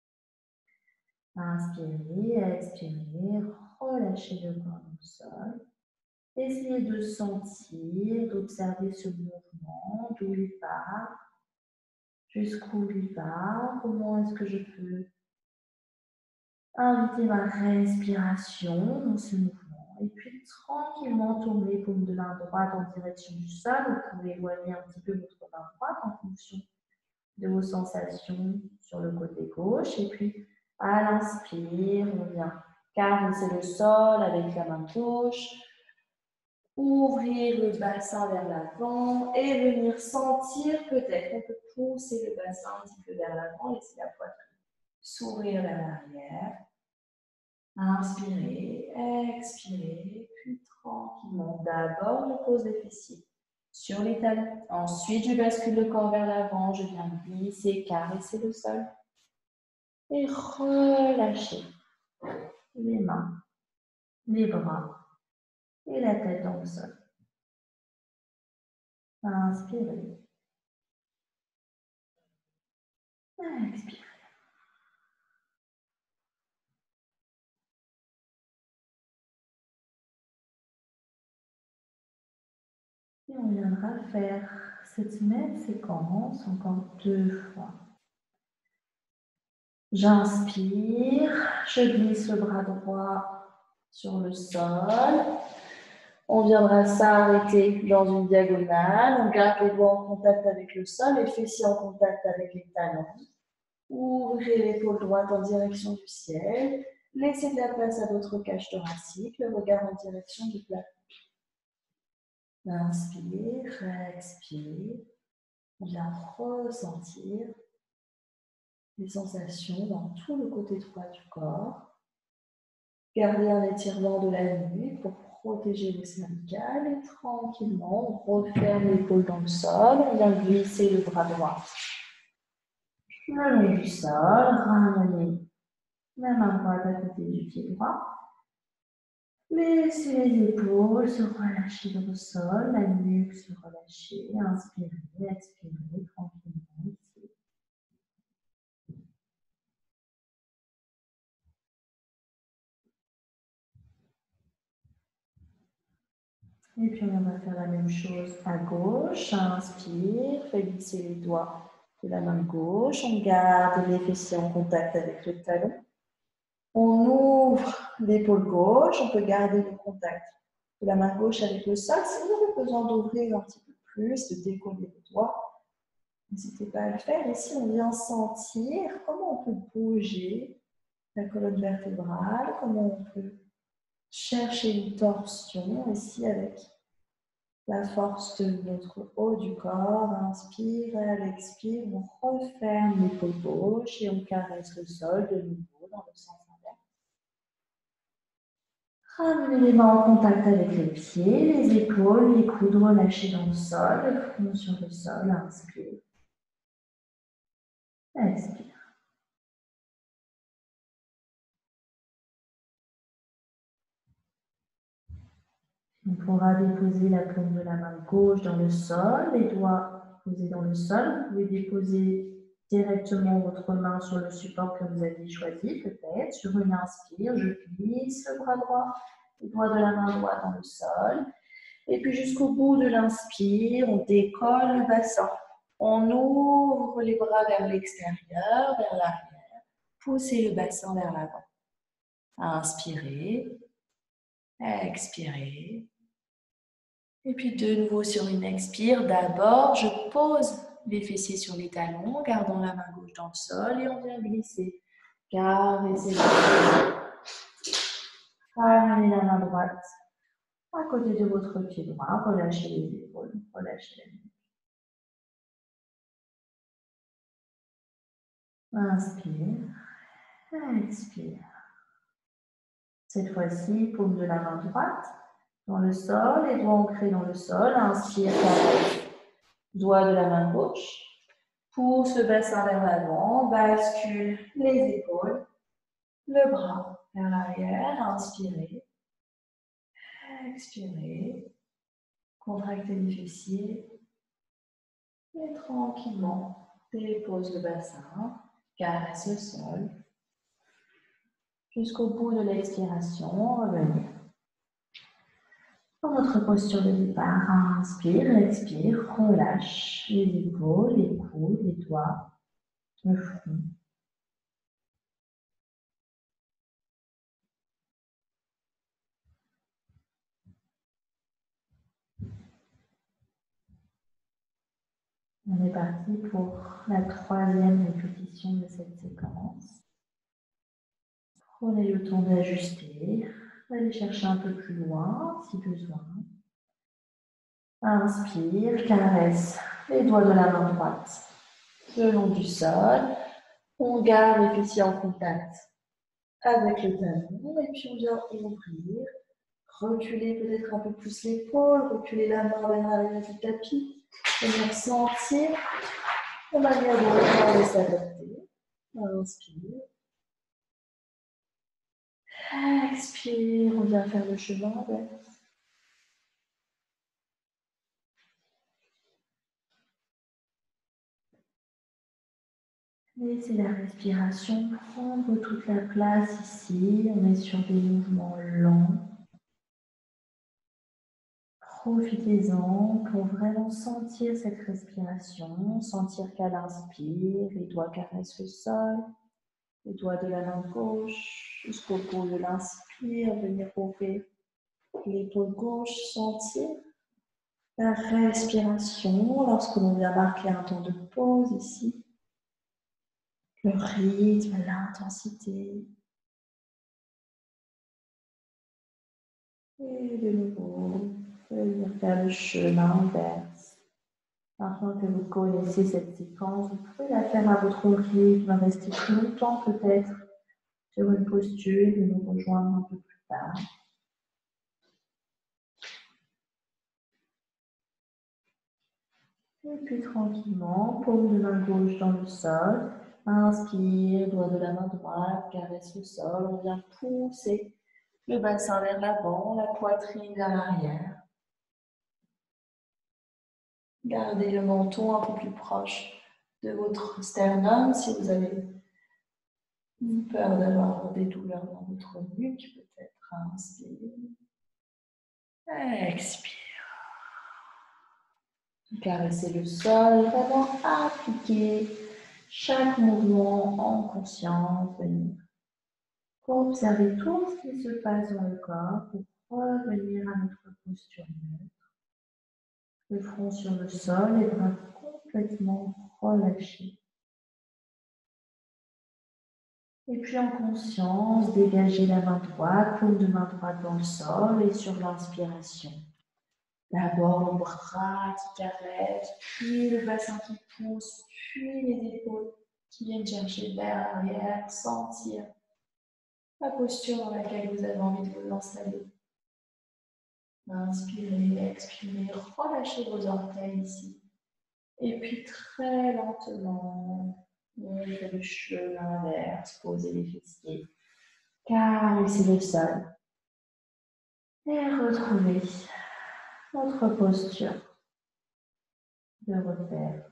Inspirez, expirez, relâchez le corps dans le sol. Essayez de sentir, d'observer ce mouvement, d'où il part, jusqu'où il va, comment est-ce que je peux inviter ma respiration dans ce mouvement. Et puis tranquillement tourner paume de main droite en direction du sol. Vous pouvez éloigner un petit peu votre main droite en fonction de vos sensations sur le côté gauche. Et puis à l'inspire, on vient caresser le sol avec la main gauche. Ouvrir le bassin vers l'avant et venir sentir peut-être. On peut pousser le bassin un petit peu vers l'avant, laisser la poitrine s'ouvrir vers l'arrière. Inspirez, expirez, puis D'abord, je pose les fessiers sur les talons. Ensuite, je bascule le corps vers l'avant. Je viens glisser, caresser le sol. Et relâcher les mains, les bras et la tête dans le sol. Inspirez. Expirez. Et on viendra faire cette même séquence encore 2 fois. J'inspire, je glisse le bras droit sur le sol. On viendra s'arrêter dans une diagonale. On garde les doigts en contact avec le sol, les fessiers en contact avec les talons. Ouvrez l'épaule droite en direction du ciel. Laissez de la place à votre cage thoracique, le regard en direction du plafond. Inspire, expire. On vient ressentir les sensations dans tout le côté droit du corps. Gardez un étirement de la nuque pour protéger le cervical et tranquillement, on referme l'épaule dans le sol. On vient glisser le bras droit le long du sol, ramener la main droite à côté du pied droit. Laissez les épaules se relâcher dans le sol, la nuque se relâcher. Inspirez, expirez tranquillement ici. Et puis on va faire la même chose à gauche. Inspire, fais glisser les doigts de la main gauche. On garde les fessiers en contact avec le talon. On ouvre l'épaule gauche. On peut garder le contact de la main gauche avec le sol. Si vous avez besoin d'ouvrir un petit peu plus, de décoller les doigts, n'hésitez pas à le faire. Ici, on vient sentir comment on peut bouger la colonne vertébrale, comment on peut chercher une torsion ici avec la force de notre haut du corps. Inspire, à l'expire, on referme l'épaule gauche et on caresse le sol de nouveau dans le sens inverse. Ramenez les mains en contact avec les pieds, les épaules, les coudes relâchés dans le sol, le front sur le sol. Inspire. Expire. On pourra déposer la paume de la main gauche dans le sol, les doigts posés dans le sol. Vous pouvez déposer directement votre main sur le support que vous avez choisi, peut-être. Sur une inspire, je glisse le bras droit, les doigts de la main droite dans le sol. Et puis jusqu'au bout de l'inspire, on décolle le bassin. On ouvre les bras vers l'extérieur, vers l'arrière. Poussez le bassin vers l'avant. Inspirez, expirez. Et puis de nouveau sur une expire, d'abord je pose les fessiers sur les talons, gardant la main gauche dans le sol et on vient glisser. Caressez le sol. Ramenez la main droite à côté de votre pied droit, relâchez les épaules, relâchez la nuque. Inspire, expire. Cette fois-ci, paume de la main droite dans le sol, les doigts ancrés dans le sol. Inspire, caresse. Doigt de la main gauche. Pousse le bassin vers l'avant, bascule les épaules, le bras vers l'arrière. Inspirez, expirez. Contractez les fessiers. Et tranquillement, dépose le bassin, caresse le sol. Jusqu'au bout de l'expiration, revenez. Dans notre posture de départ, inspire, expire, relâche les épaules, les coudes, les doigts, le front. On est parti pour la 3e répétition de cette séquence. Prenez le temps d'ajuster. Allez chercher un peu plus loin si besoin. Inspire, caresse les doigts de la main droite le long du sol. On garde les fessiers en contact avec le talon et puis on vient ouvrir, Reculez peut-être un peu plus l'épaule, reculez la main vers l'arrière du tapis, venir sentir la manière dont le corps va s'adapter. Inspire. Expire, on vient faire le chemin inverse. Laissez la respiration prendre toute la place ici. On est sur des mouvements lents. Profitez-en pour vraiment sentir cette respiration, sentir qu'à l'inspire, les doigts caressent le sol, les doigts de la main gauche jusqu'au bout de l'inspire, venir ouvrir l'épaule gauche, sentir la respiration lorsque l'on vient marquer un temps de pause ici. Le rythme, l'intensité. Et de nouveau, venir faire le chemin inverse. Maintenant que vous connaissez cette séquence, vous pouvez la faire à votre rythme, rester plus longtemps peut-être sur une posture et nous rejoindre un peu plus tard. Et puis tranquillement, paume de main gauche dans le sol. Inspire, doigt de la main droite, caresse le sol. On vient pousser le bassin vers l'avant, la poitrine vers l'arrière. Gardez le menton un peu plus proche de votre sternum si vous avez peur d'avoir des douleurs dans votre nuque, peut-être. Inspire. Expire. Caressez le sol, vraiment appliquer chaque mouvement en conscience. Venir observer tout ce qui se passe dans le corps pour revenir à notre posture neutre. Le front sur le sol, les bras complètement relâchés. Et puis en conscience, dégagez la main droite, paume de main droite dans le sol et sur l'inspiration. D'abord le bras qui caresse, puis le bassin qui pousse, puis les épaules qui viennent chercher vers l'arrière, sentir la posture dans laquelle vous avez envie de vous installer. Inspirez, expirez, relâchez vos orteils ici. Et puis très lentement, ouvrez le chemin inverse, posez les fessiers, caressez le sol. Et retrouvez votre posture de repère.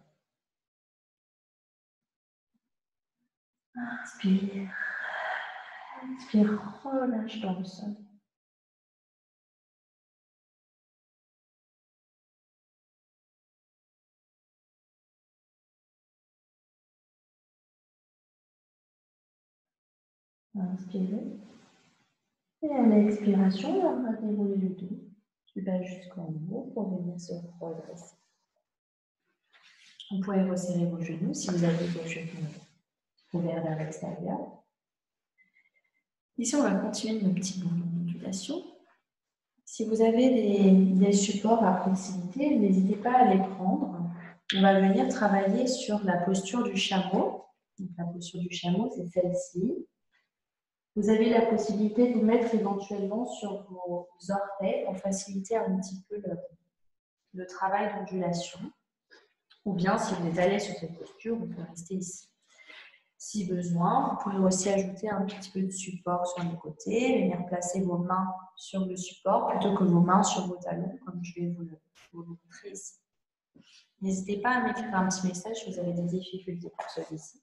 Inspire. Inspire, relâche dans le sol. Inspirez. Et à l'expiration, on va dérouler le dos du bas jusqu'en haut pour venir se redresser. Vous pouvez resserrer vos genoux si vous avez vos genoux ouverts vers l'extérieur. Ici, on va continuer nos petits mouvements d'ondulation. Si vous avez des supports à proximité, n'hésitez pas à les prendre. On va venir travailler sur la posture du chameau. Donc, la posture du chameau, c'est celle-ci. Vous avez la possibilité de vous mettre éventuellement sur vos orteils pour faciliter un petit peu le travail d'ondulation. Ou bien, si vous êtes à l'aise sur cette posture, vous pouvez rester ici. Si besoin, vous pouvez aussi ajouter un petit peu de support sur les côtés, venir placer vos mains sur le support plutôt que vos mains sur vos talons, comme je vais vous le montrer ici. N'hésitez pas à m'écrire un petit message si vous avez des difficultés pour celui-ci.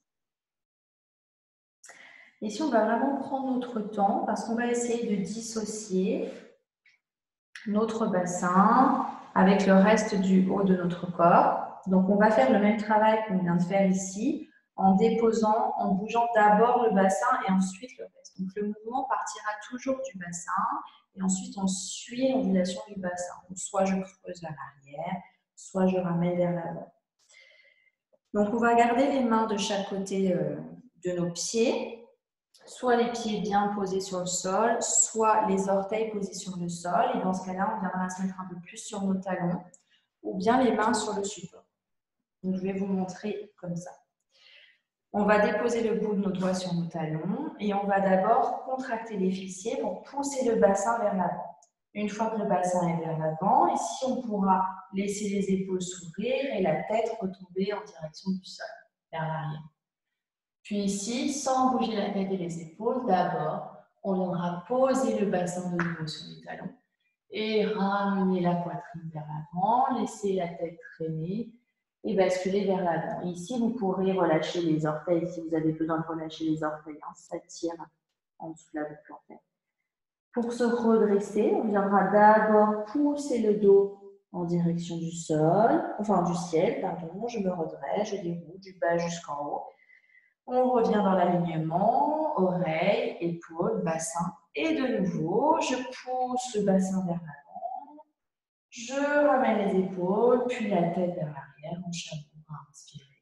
Ici, on va vraiment prendre notre temps parce qu'on va essayer de dissocier notre bassin avec le reste du haut de notre corps. Donc, on va faire le même travail qu'on vient de faire ici en déposant, en bougeant d'abord le bassin et ensuite le reste. Donc, le mouvement partira toujours du bassin et ensuite on suit l'ondulation du bassin. Donc, soit je creuse vers l'arrière, soit je ramène vers l'avant. Donc, on va garder les mains de chaque côté de nos pieds. Soit les pieds bien posés sur le sol, soit les orteils posés sur le sol. Et dans ce cas-là, on viendra se mettre un peu plus sur nos talons ou bien les mains sur le support. Donc, je vais vous montrer comme ça. On va déposer le bout de nos doigts sur nos talons et on va d'abord contracter les fessiers pour pousser le bassin vers l'avant. Une fois que le bassin est vers l'avant, ici, on pourra laisser les épaules s'ouvrir et la tête retomber en direction du sol, vers l'arrière. Puis ici, sans bouger la tête et les épaules, d'abord, on viendra poser le bassin de nouveau sur les talons et ramener la poitrine vers l'avant, laisser la tête traîner et basculer vers l'avant. Ici, vous pourrez relâcher les orteils si vous avez besoin de relâcher les orteils. Ça tire en dessous de la boucle en fait. Pour se redresser, on viendra d'abord pousser le dos en direction du sol, enfin du ciel, pardon. Je me redresse, je déroule du bas jusqu'en haut. On revient dans l'alignement, oreilles, épaules, bassin. Et de nouveau, je pousse le bassin vers l'avant. Je ramène les épaules, puis la tête vers l'arrière en chameau. Inspirez.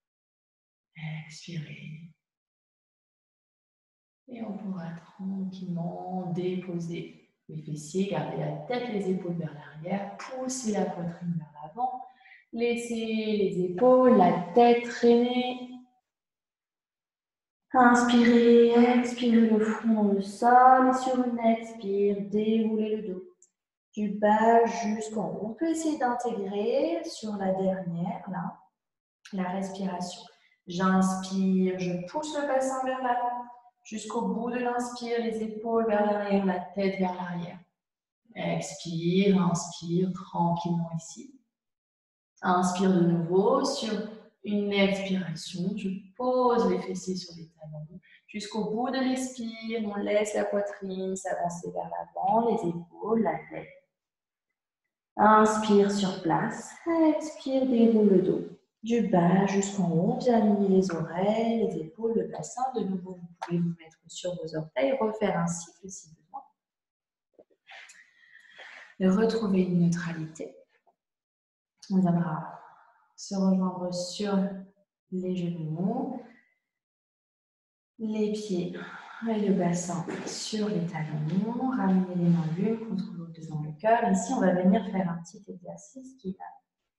Expirez. Et on pourra tranquillement déposer les fessiers, garder la tête, les épaules vers l'arrière, pousser la poitrine vers l'avant, laisser les épaules, la tête traîner. Inspirez, expirez le front dans le sol et sur une expire, déroulez le dos du bas jusqu'en haut. On peut essayer d'intégrer sur la dernière, là, la respiration. J'inspire, je pousse le bassin vers l'avant. Jusqu'au bout de l'inspire, les épaules vers l'arrière, la tête vers l'arrière. Expire, inspire tranquillement ici. Inspire de nouveau sur une expiration. Je pose les fessiers sur les talons. Jusqu'au bout de l'expire, on laisse la poitrine s'avancer vers l'avant, les épaules, la tête. Inspire sur place. Expire, déroule le dos. Du bas jusqu'en haut, bien aligner les oreilles, les épaules, le bassin. De nouveau, vous pouvez vous mettre sur vos orteils, refaire un cycle si besoin. Retrouver une neutralité. On viendra se rejoindre sur les genoux, les pieds et le bassin sur les talons. Ramener les mains l'une contre l'autre devant le cœur. Ici, on va venir faire un petit exercice qui n'a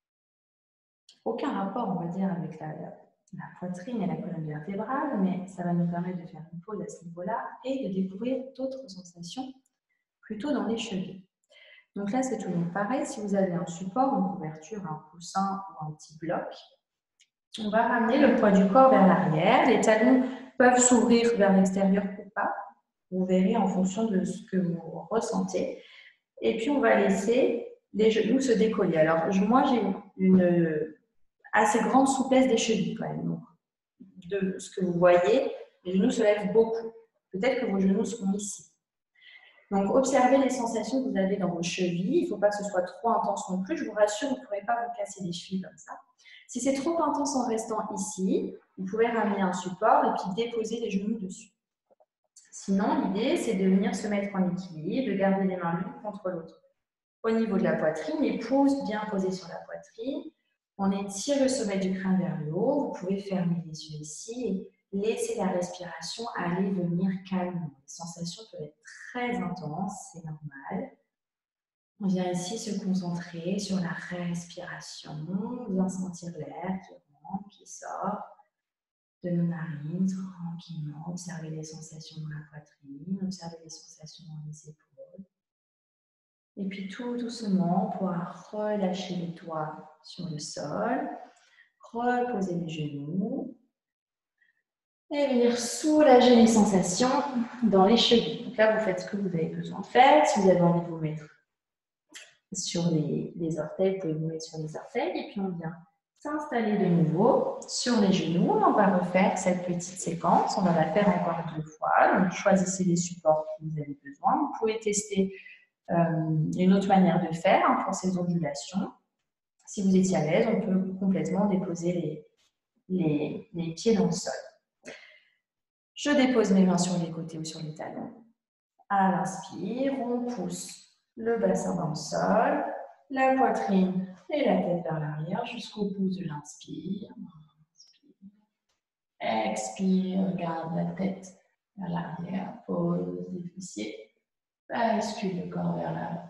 aucun rapport, on va dire, avec la poitrine et la colonne vertébrale, mais ça va nous permettre de faire une pause à ce niveau-là et de découvrir d'autres sensations plutôt dans les chevilles. Donc là, c'est toujours pareil. Si vous avez un support, une couverture, un coussin ou un petit bloc, on va ramener le poids du corps vers l'arrière. Les talons peuvent s'ouvrir vers l'extérieur ou pas. Vous verrez en fonction de ce que vous ressentez. Et puis, on va laisser les genoux se décoller. Alors, moi, j'ai une assez grande souplesse des chevilles quand même. Donc, de ce que vous voyez, les genoux se lèvent beaucoup. Peut-être que vos genoux seront ici. Donc, observez les sensations que vous avez dans vos chevilles. Il ne faut pas que ce soit trop intense non plus. Je vous rassure, vous ne pourrez pas vous casser les chevilles comme ça. Si c'est trop intense en restant ici, vous pouvez ramener un support et puis déposer les genoux dessus. Sinon, l'idée, c'est de venir se mettre en équilibre, de garder les mains l'une contre l'autre. Au niveau de la poitrine, les pouces bien posés sur la poitrine. On étire le sommet du crâne vers le haut. Vous pouvez fermer les yeux ici et laisser la respiration aller venir calmement. Les sensations peuvent être très intenses, c'est normal. On vient ici se concentrer sur la respiration, bien sentir l'air qui rentre, qui sort de nos narines tranquillement. Observer les sensations dans la poitrine, observer les sensations dans les épaules. Et puis tout doucement, pouvoir relâcher les doigts sur le sol, reposer les genoux et venir soulager les sensations dans les chevilles. Donc là, vous faites ce que vous avez besoin de faire. Si vous avez envie de vous mettre sur les orteils, vous pouvez vous mettre sur les orteils. Et puis on vient s'installer de nouveau sur les genoux. On va refaire cette petite séquence. On va la faire encore 2 fois. Donc choisissez les supports que vous avez besoin. Vous pouvez tester une autre manière de faire pour ces ondulations. Si vous étiez à l'aise, on peut complètement déposer les pieds dans le sol. Je dépose mes mains sur les côtés ou sur les talons. À l'inspire, on pousse le bassin dans le sol, la poitrine et la tête vers l'arrière jusqu'au bout de l'inspire. Expire, garde la tête vers l'arrière, pose les fessiers, bascule le corps vers l'avant.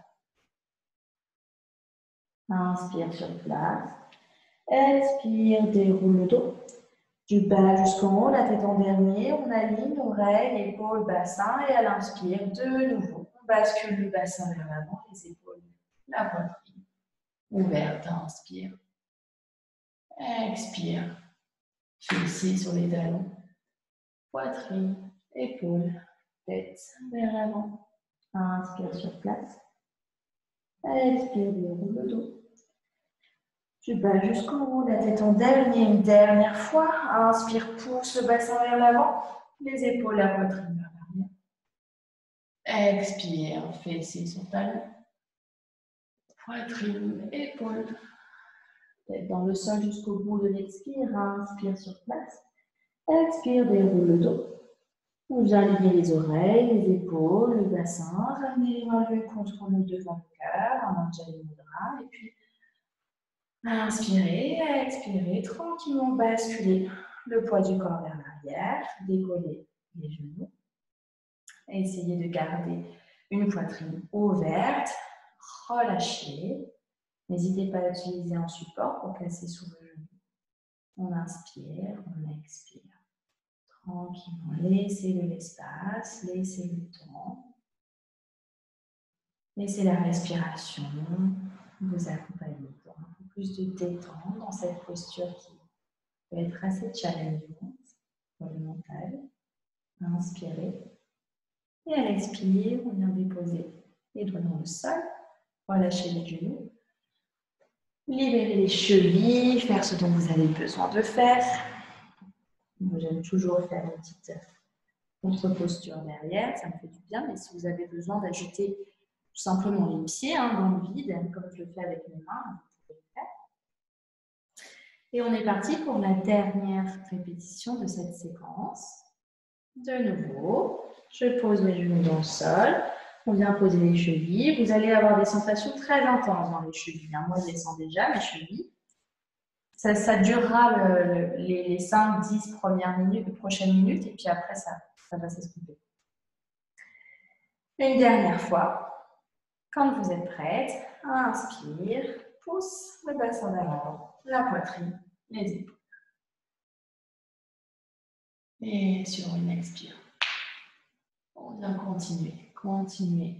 Inspire sur place. Expire, déroule le dos. Du bas jusqu'en haut, la tête en dernier. On aligne oreilles, épaules, bassin. Et à l'inspire, de nouveau, On bascule le bassin vers l'avant, les épaules, la poitrine ouverte. Inspire. Expire. Fessiers sur les talons. Poitrine, épaules, tête vers l'avant. Inspire sur place. Expire, déroule le dos. Tu bats jusqu'au bout, la tête en dernier, une dernière fois. Inspire, pousse le bassin vers l'avant. Les épaules, la poitrine vers l'arrière. Expire, fessiers sur talons. Poitrine, épaules. Tête dans le sol jusqu'au bout de l'expire. Inspire sur place. Expire, déroule le dos. On vient aligner les oreilles, les épaules, le bassin. Ramenez les mains l'une contre l'autre devant le cœur. On maintient les bras. Et puis, inspirez, expirez. Tranquillement basculez le poids du corps vers l'arrière. Décollez les genoux. Essayez de garder une poitrine ouverte. Relâchez. N'hésitez pas à utiliser un support pour placer sous le genou. On inspire, on expire. Tranquillement, laissez de l'espace, laissez le temps. Laissez la respiration vous accompagner pour un peu plus de détente dans cette posture qui peut être assez challengeante pour le mental. Inspirez. Et à l'expire, on vient déposer les doigts dans le sol. Relâchez les genoux. Libérez les chevilles, faire ce dont vous avez besoin de faire. Moi, j'aime toujours faire une petite contre-posture derrière, ça me fait du bien. Mais si vous avez besoin d'ajouter tout simplement les pieds dans le vide, comme je le fais avec mes mains, vous pouvez le faire. Et on est parti pour la dernière répétition de cette séquence. De nouveau, je pose mes genoux dans le sol. On vient poser les chevilles. Vous allez avoir des sensations très intenses dans les chevilles. Moi, je les sens déjà, mes chevilles. Ça durera les 5-10 prochaines minutes et puis après, ça va s'estomper. Une dernière fois, quand vous êtes prête, inspire, pousse le bassin vers l'avant, la poitrine, les épaules. Et sur une expire, on vient continuer.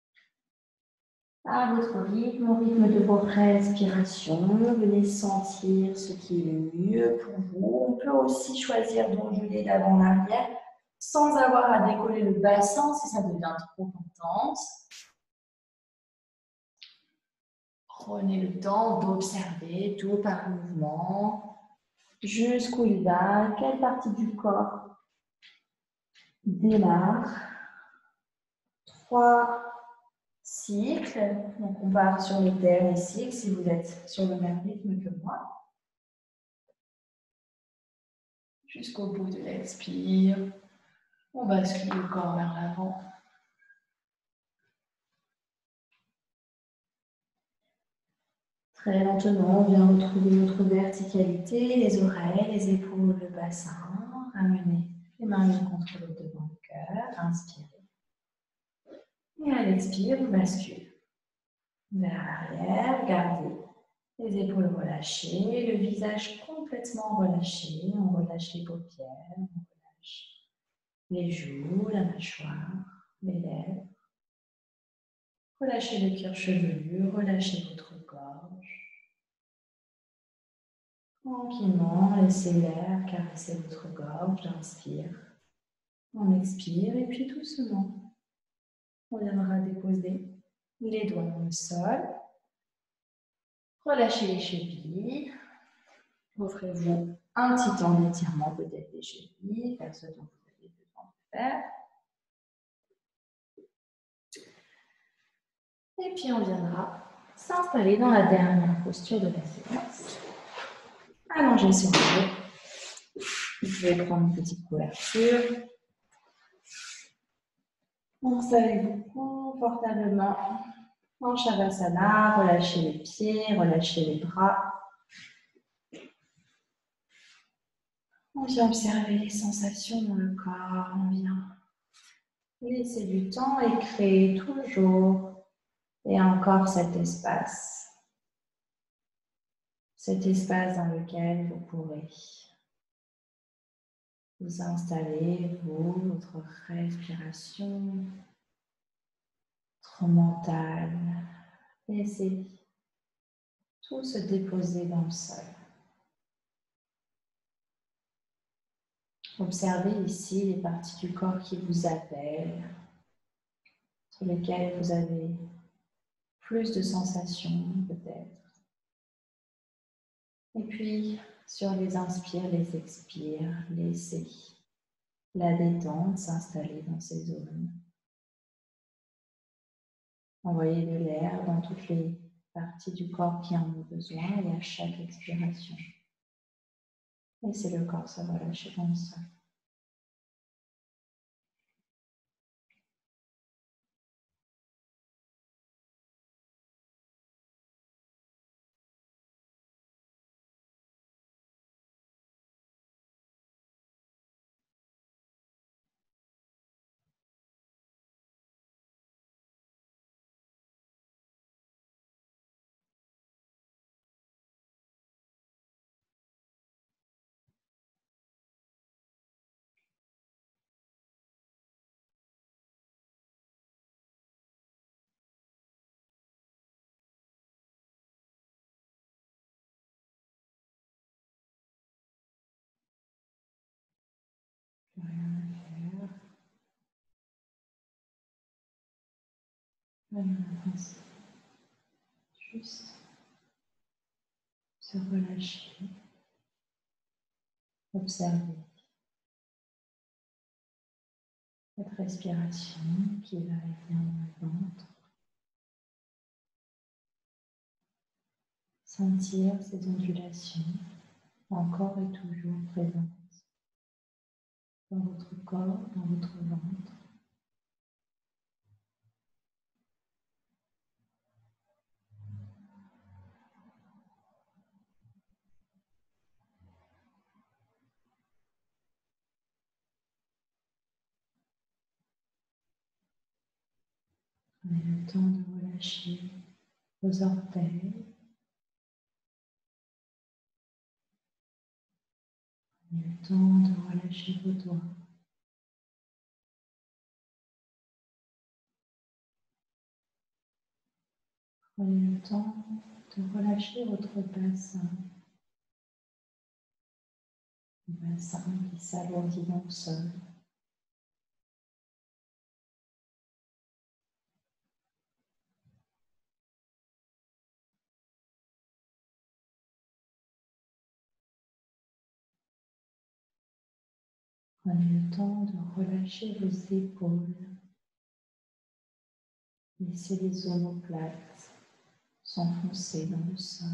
À votre rythme, au rythme de vos respirations, venez sentir ce qui est le mieux pour vous. On peut aussi choisir d'onduler d'avant en arrière sans avoir à décoller le bassin si ça devient trop intense. Prenez le temps d'observer tout par mouvement, jusqu'où il va, quelle partie du corps démarre. 3 cycles, donc on part sur le dernier cycle si vous êtes sur le même rythme que moi. Jusqu'au bout de l'expire, on bascule le corps vers l'avant. Très lentement, on vient retrouver notre verticalité, les oreilles, les épaules, le bassin. Ramenez les mains l'une contre l'autre devant le cœur. Inspirez. Et à l'expire, on bascule vers l'arrière. Gardez les épaules relâchées, le visage complètement relâché. On relâche les paupières, on relâche les joues, la mâchoire, les lèvres. Relâchez le cuir chevelu, relâchez votre gorge. Tranquillement, laissez l'air caresser votre gorge. Inspire. On expire et puis doucement, on viendra déposer les doigts dans le sol. Relâchez les chevilles. Offrez-vous un petit temps d'étirement peut-être des chevilles, faire ce dont vous avez besoin de faire. Et puis on viendra s'installer dans la dernière posture de la séance. Allongez sur le dos. Vous pouvez prendre une petite couverture. Installez-vous confortablement en Shavasana. Relâchez les pieds, relâchez les bras. On vient observer les sensations dans le corps. On vient laisser du temps et créer toujours et encore cet espace dans lequel vous pourrez vous installer, votre respiration, votre mental. Laissez tout se déposer dans le sol. Observez ici les parties du corps qui vous appellent, sur lesquelles vous avez plus de sensations peut-être. Et puis, sur les inspires, les expires, laissez la détente s'installer dans ces zones. Envoyez de l'air dans toutes les parties du corps qui en ont besoin et à chaque expiration. Laissez le corps se relâcher dans le sol. Rien à faire. Rien à penser. Juste se relâcher. Observer votre respiration qui va et vient dans le ventre. Sentir ces ondulations encore et toujours présentes dans votre corps, dans votre ventre. Prenez le temps de relâcher vos orteils. Prenez le temps de relâcher vos doigts. Prenez le temps de relâcher votre bassin. Le bassin qui s'alourdit dans le sol. Prenez le temps de relâcher vos épaules. Laissez les omoplates s'enfoncer dans le sol.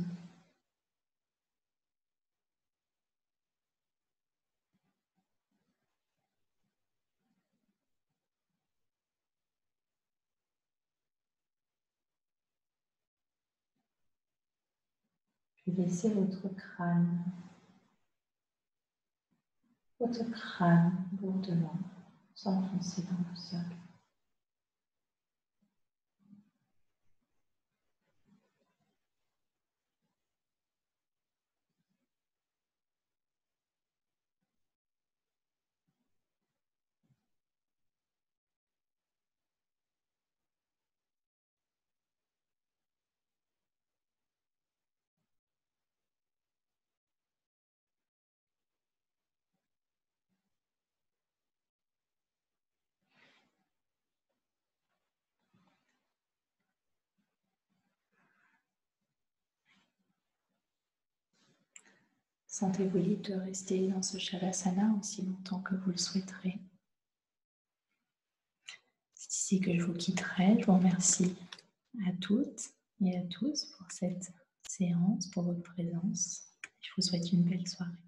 Puis laissez votre crâne lourdement s'enfoncer dans le sol. Sentez-vous libre de rester dans ce Shavasana aussi longtemps que vous le souhaiterez. C'est ici que je vous quitterai. Je vous remercie à toutes et à tous pour cette séance, pour votre présence. Je vous souhaite une belle soirée.